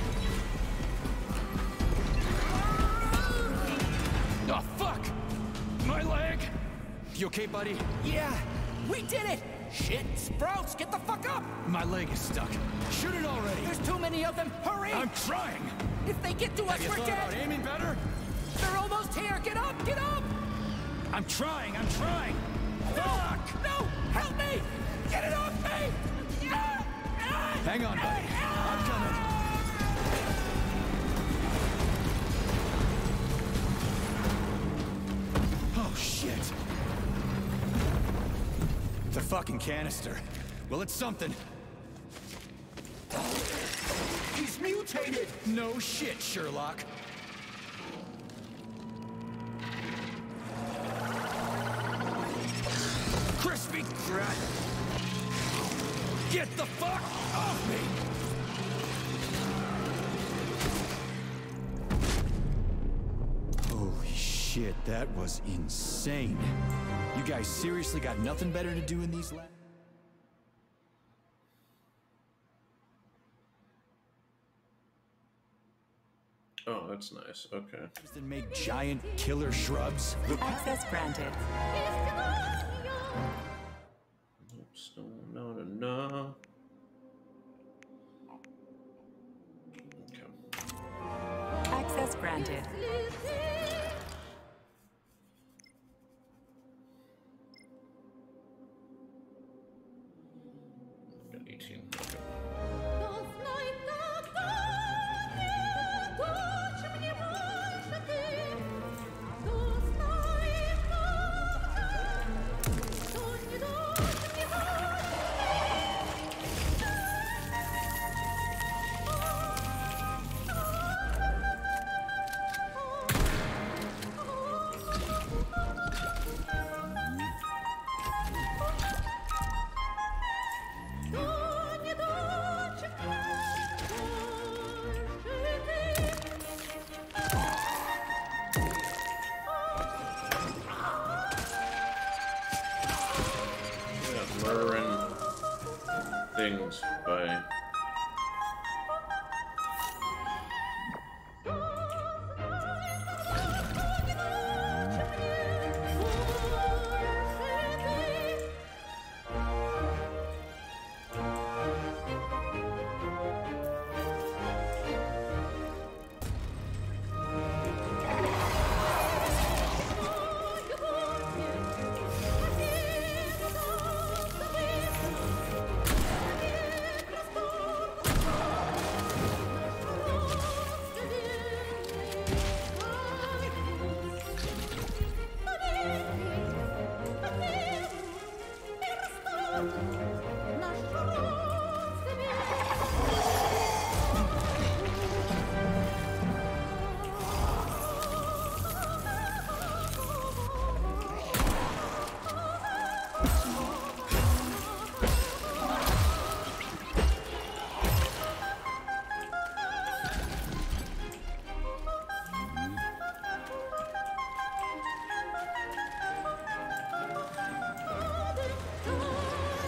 Speaker 2: Oh, fuck! My leg! You okay, buddy?
Speaker 18: Yeah, we did it! Shit, Sprouts, get the fuck up!
Speaker 2: My leg is stuck. Shoot it already!
Speaker 18: There's too many of them, hurry!
Speaker 2: I'm trying!
Speaker 18: If they get to us,
Speaker 2: Have you
Speaker 18: we're
Speaker 2: thought
Speaker 18: dead!
Speaker 2: about aiming better?
Speaker 18: They're almost here, get up, get up!
Speaker 2: I'm trying, I'm trying!
Speaker 18: No,
Speaker 2: Fuck!
Speaker 18: no, help me! Get it off me! Ah, ah,
Speaker 2: Hang on, buddy.
Speaker 18: ah,
Speaker 2: I'm coming. Oh, shit. The fucking canister. Well, it's something.
Speaker 3: He's mutated!
Speaker 2: No shit, Sherlock. Crispy crap! Get the fuck off me! Holy shit, that was insane. You guys seriously got nothing better to do in these labs?
Speaker 1: Oh, that's nice. Okay.
Speaker 2: Then make giant killer shrubs.
Speaker 9: Access granted.
Speaker 1: Nope, still not enough. Okay.
Speaker 9: Access granted.
Speaker 1: Got eighteen. Okay. Murdering things by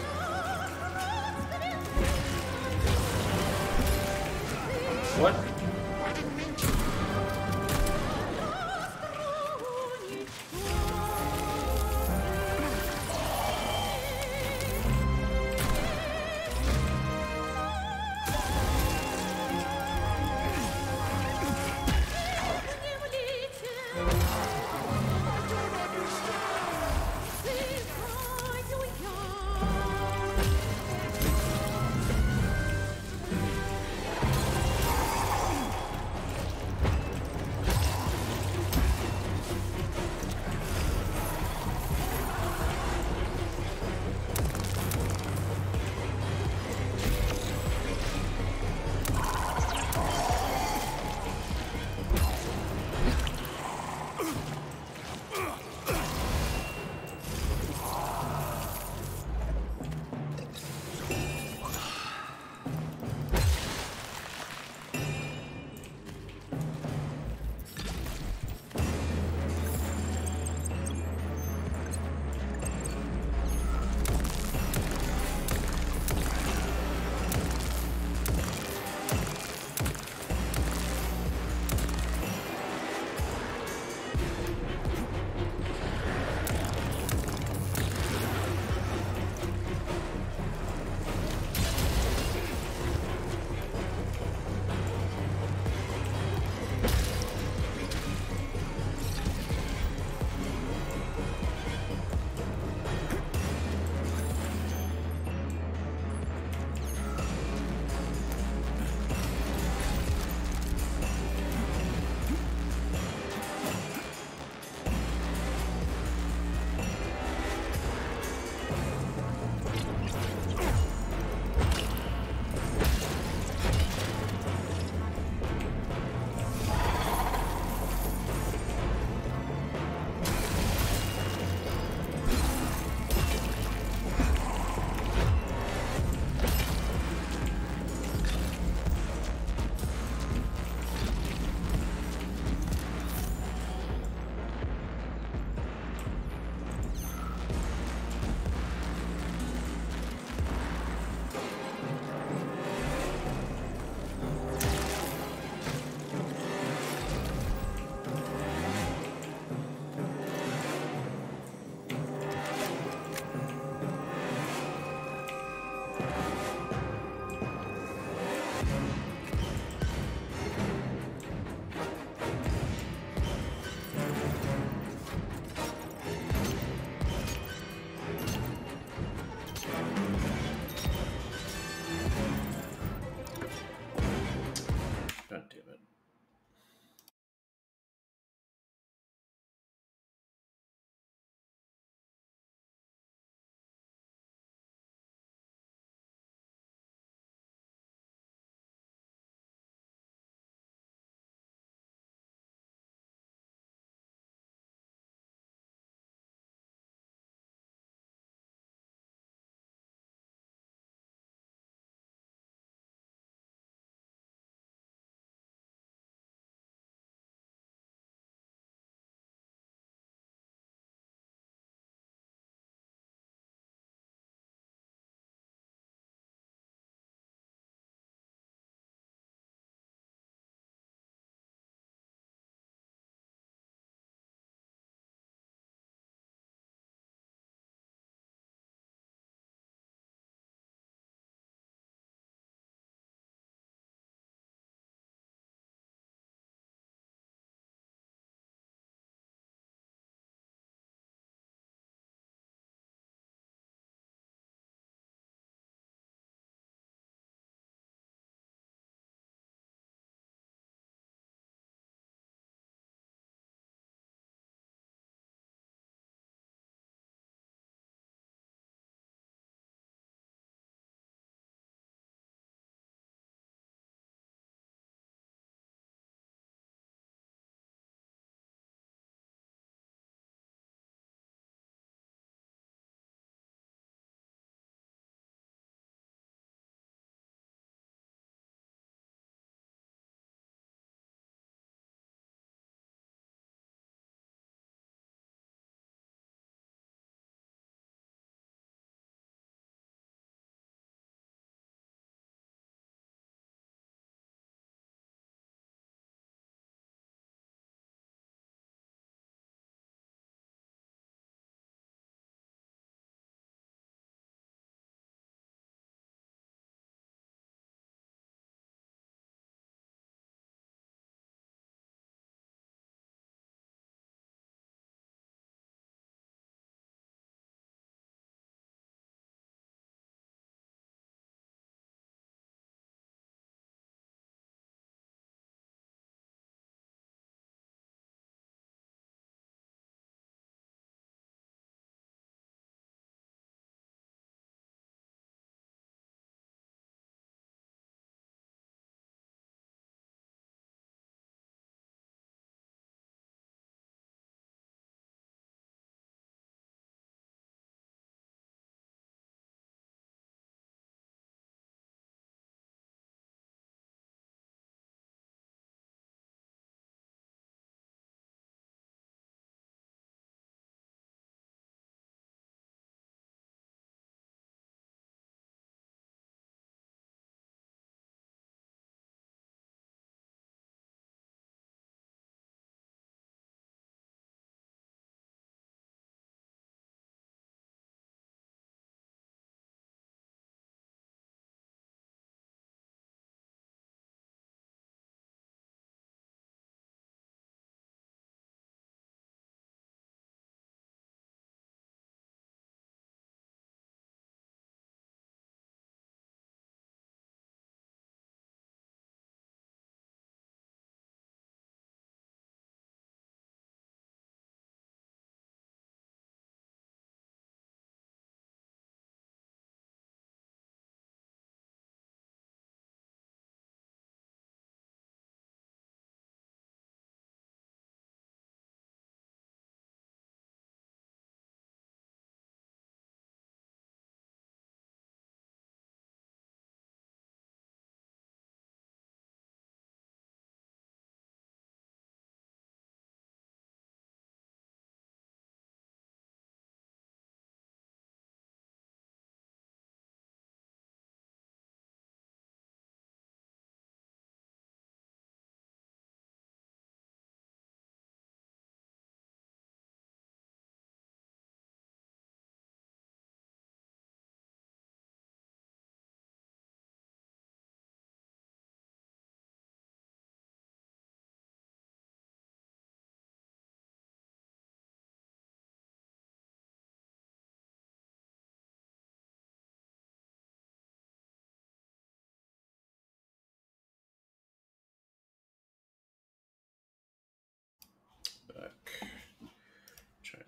Speaker 1: what?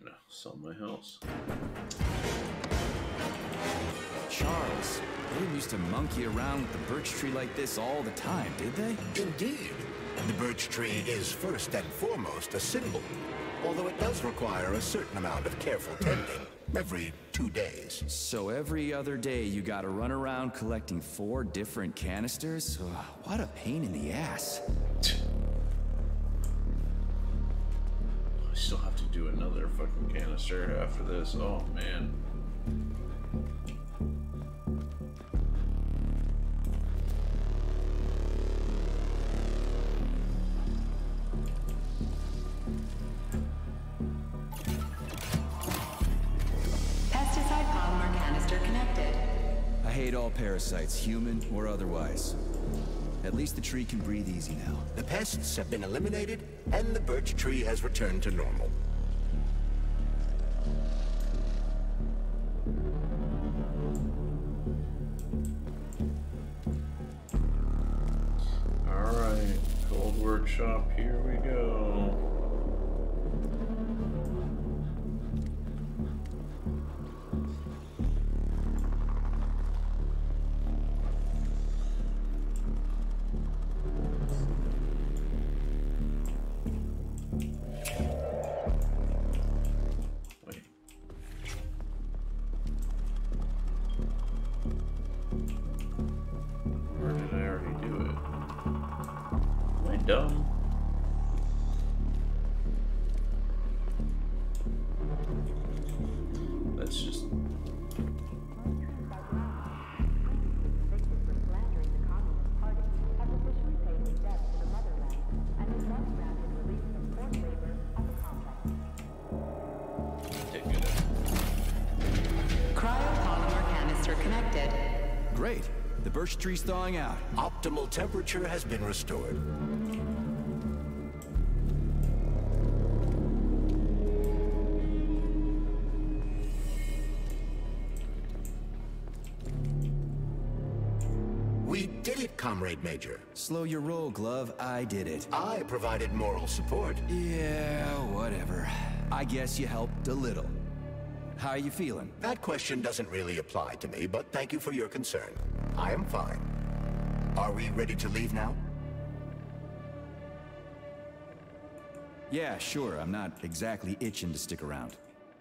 Speaker 1: gonna sell my house.
Speaker 2: Charles, they didn't used to monkey around with the birch tree like this all the time, did they?
Speaker 3: Indeed. The birch tree is first and foremost a symbol, although it does require a certain amount of careful tending every two days.
Speaker 2: So every other day you gotta run around collecting four different canisters? Ugh, what a pain in the ass.
Speaker 1: I still have to do another fucking canister after this. Oh man.
Speaker 8: Pesticide polymer canister connected.
Speaker 2: I hate all parasites, human or otherwise. At least the tree can breathe easy now.
Speaker 3: The pests have been eliminated, and the birch tree has returned to normal.
Speaker 1: Alright, cold workshop, here we go. Dumb. That's just
Speaker 8: Cryopolymer canister connected.
Speaker 2: Great. The birch tree's thawing out.
Speaker 3: Optimal temperature has been restored. We did it, Comrade Major.
Speaker 2: Slow your roll, Glove. I did it.
Speaker 3: I provided moral support.
Speaker 2: Yeah, whatever. I guess you helped a little. How are you feeling?
Speaker 3: That question doesn't really apply to me, but thank you for your concern. I am fine. Are we ready to leave now?
Speaker 2: Yeah, sure. I'm not exactly itching to stick around.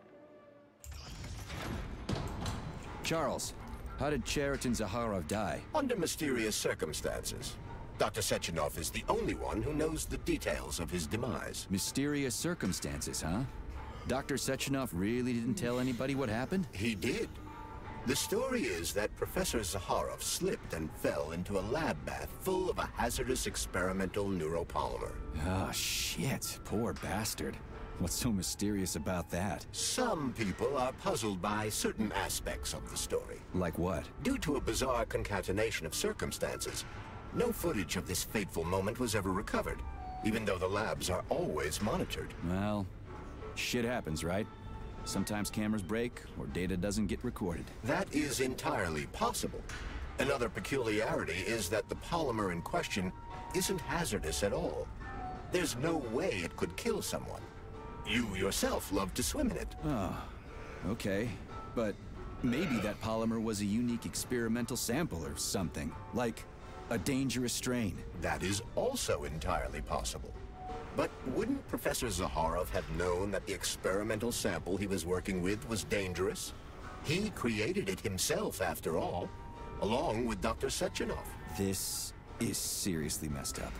Speaker 2: Charles, how did Cheriton Zaharov die?
Speaker 3: Under mysterious circumstances. Doctor Sechenov is the only one who knows the details of his demise.
Speaker 2: Mysterious circumstances, huh? Doctor Sechenov really didn't tell anybody what happened?
Speaker 3: He did. The story is that Professor Zaharov slipped and fell into a lab bath full of a hazardous experimental neuropolymer.
Speaker 2: Oh, shit. Poor bastard. What's so mysterious about that?
Speaker 3: Some people are puzzled by certain aspects of the story.
Speaker 2: Like what?
Speaker 3: Due to a bizarre concatenation of circumstances, no footage of this fateful moment was ever recovered, even though the labs are always monitored.
Speaker 2: Well, shit happens, right? Sometimes cameras break, or data doesn't get recorded.
Speaker 3: That is entirely possible. Another peculiarity is that the polymer in question isn't hazardous at all. There's no way it could kill someone. You yourself love to swim in it.
Speaker 2: Oh, okay. But maybe that polymer was a unique experimental sample or something. Like a dangerous strain.
Speaker 3: That is also entirely possible. But wouldn't Professor Zaharov have known that the experimental sample he was working with was dangerous? He created it himself, after all, along with Doctor Sechenov.
Speaker 2: This is seriously messed up.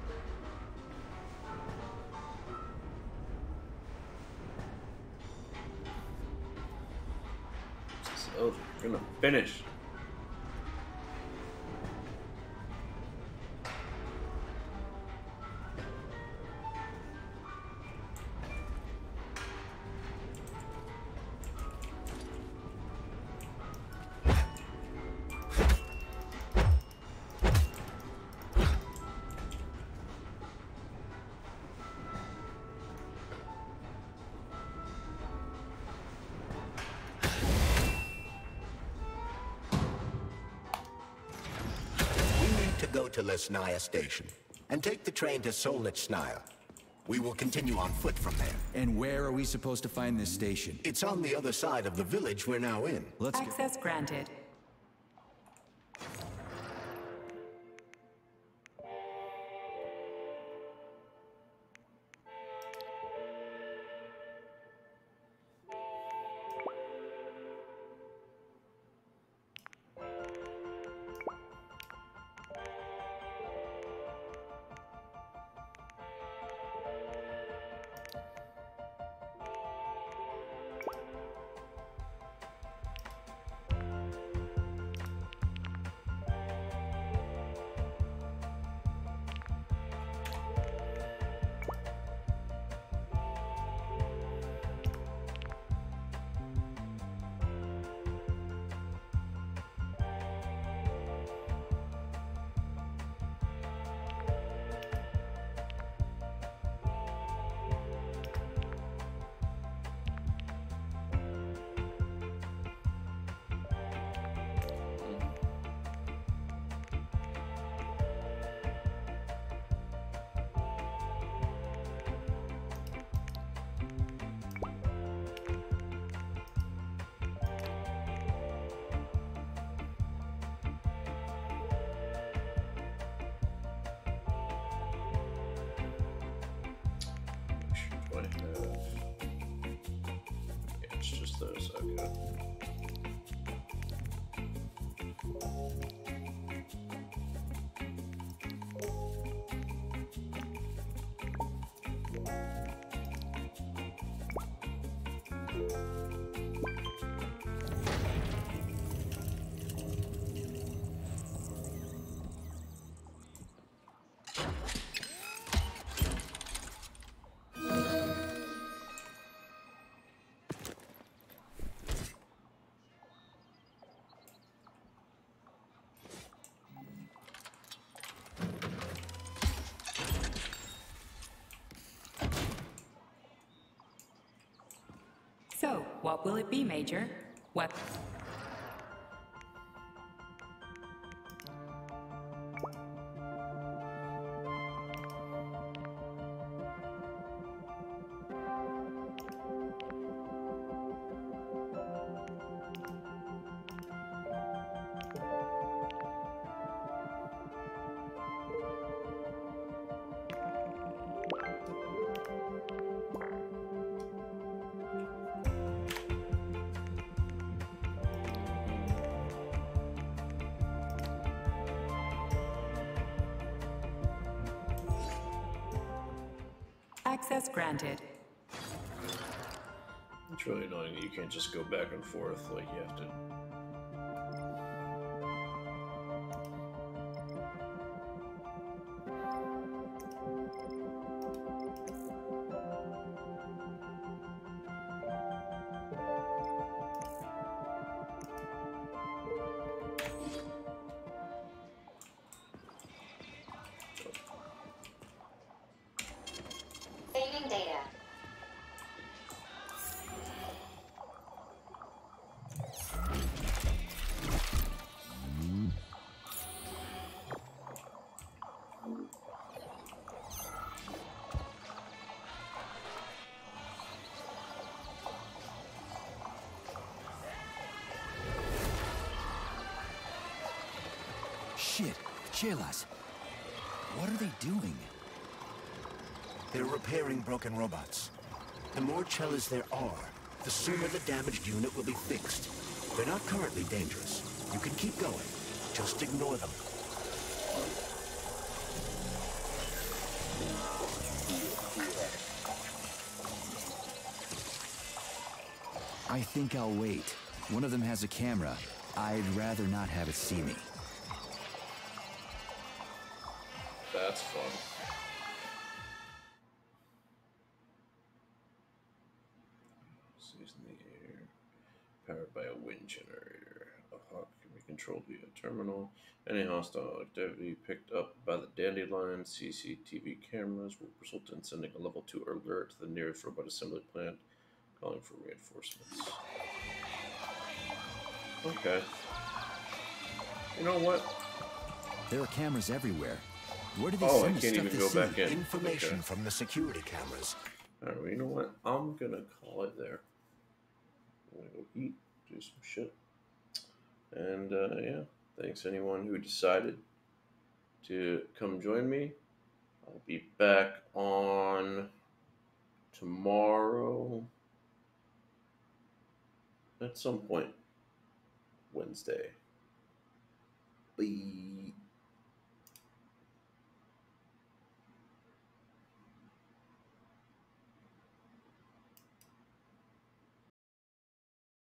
Speaker 1: So, we're gonna finish.
Speaker 3: Go to Lesnaya Station and take the train to Solnitsnaya. We will continue on foot from there.
Speaker 2: And where are we supposed to find this station?
Speaker 3: It's on the other side of the village we're now in.
Speaker 2: Let's go.
Speaker 9: Access granted.
Speaker 1: What I have. Yeah, it's just those, okay.
Speaker 9: So, what will it be, Major? What? Access granted.
Speaker 1: It's really annoying that you can't just go back and forth, like you have to.
Speaker 14: Saving data.
Speaker 2: Shit, Chelas. What are they doing?
Speaker 3: They're repairing broken robots. The more Chelas there are, the sooner the damaged unit will be fixed. They're not currently dangerous. You can keep going. Just ignore them.
Speaker 2: I think I'll wait. One of them has a camera. I'd rather not have it see me.
Speaker 1: That's fun. Seas in the air. Powered by a wind generator. A Hawk can be controlled via a terminal. Any hostile activity picked up by the Dandelion C C T V cameras will result in sending a level two alert to the nearest robot assembly plant, calling for reinforcements. Okay. You know what?
Speaker 2: There are cameras everywhere. Where did they
Speaker 1: Oh, I
Speaker 2: send the
Speaker 1: can't
Speaker 2: stuff
Speaker 1: even
Speaker 2: to
Speaker 1: go
Speaker 2: see?
Speaker 1: back in.
Speaker 3: Information
Speaker 1: Okay.
Speaker 3: from the security cameras.
Speaker 1: Alright, well, you know what? I'm gonna call it there. I'm gonna go eat, do some shit. And, uh, yeah, thanks anyone who decided to come join me. I'll be back on tomorrow at some point Wednesday. Bye.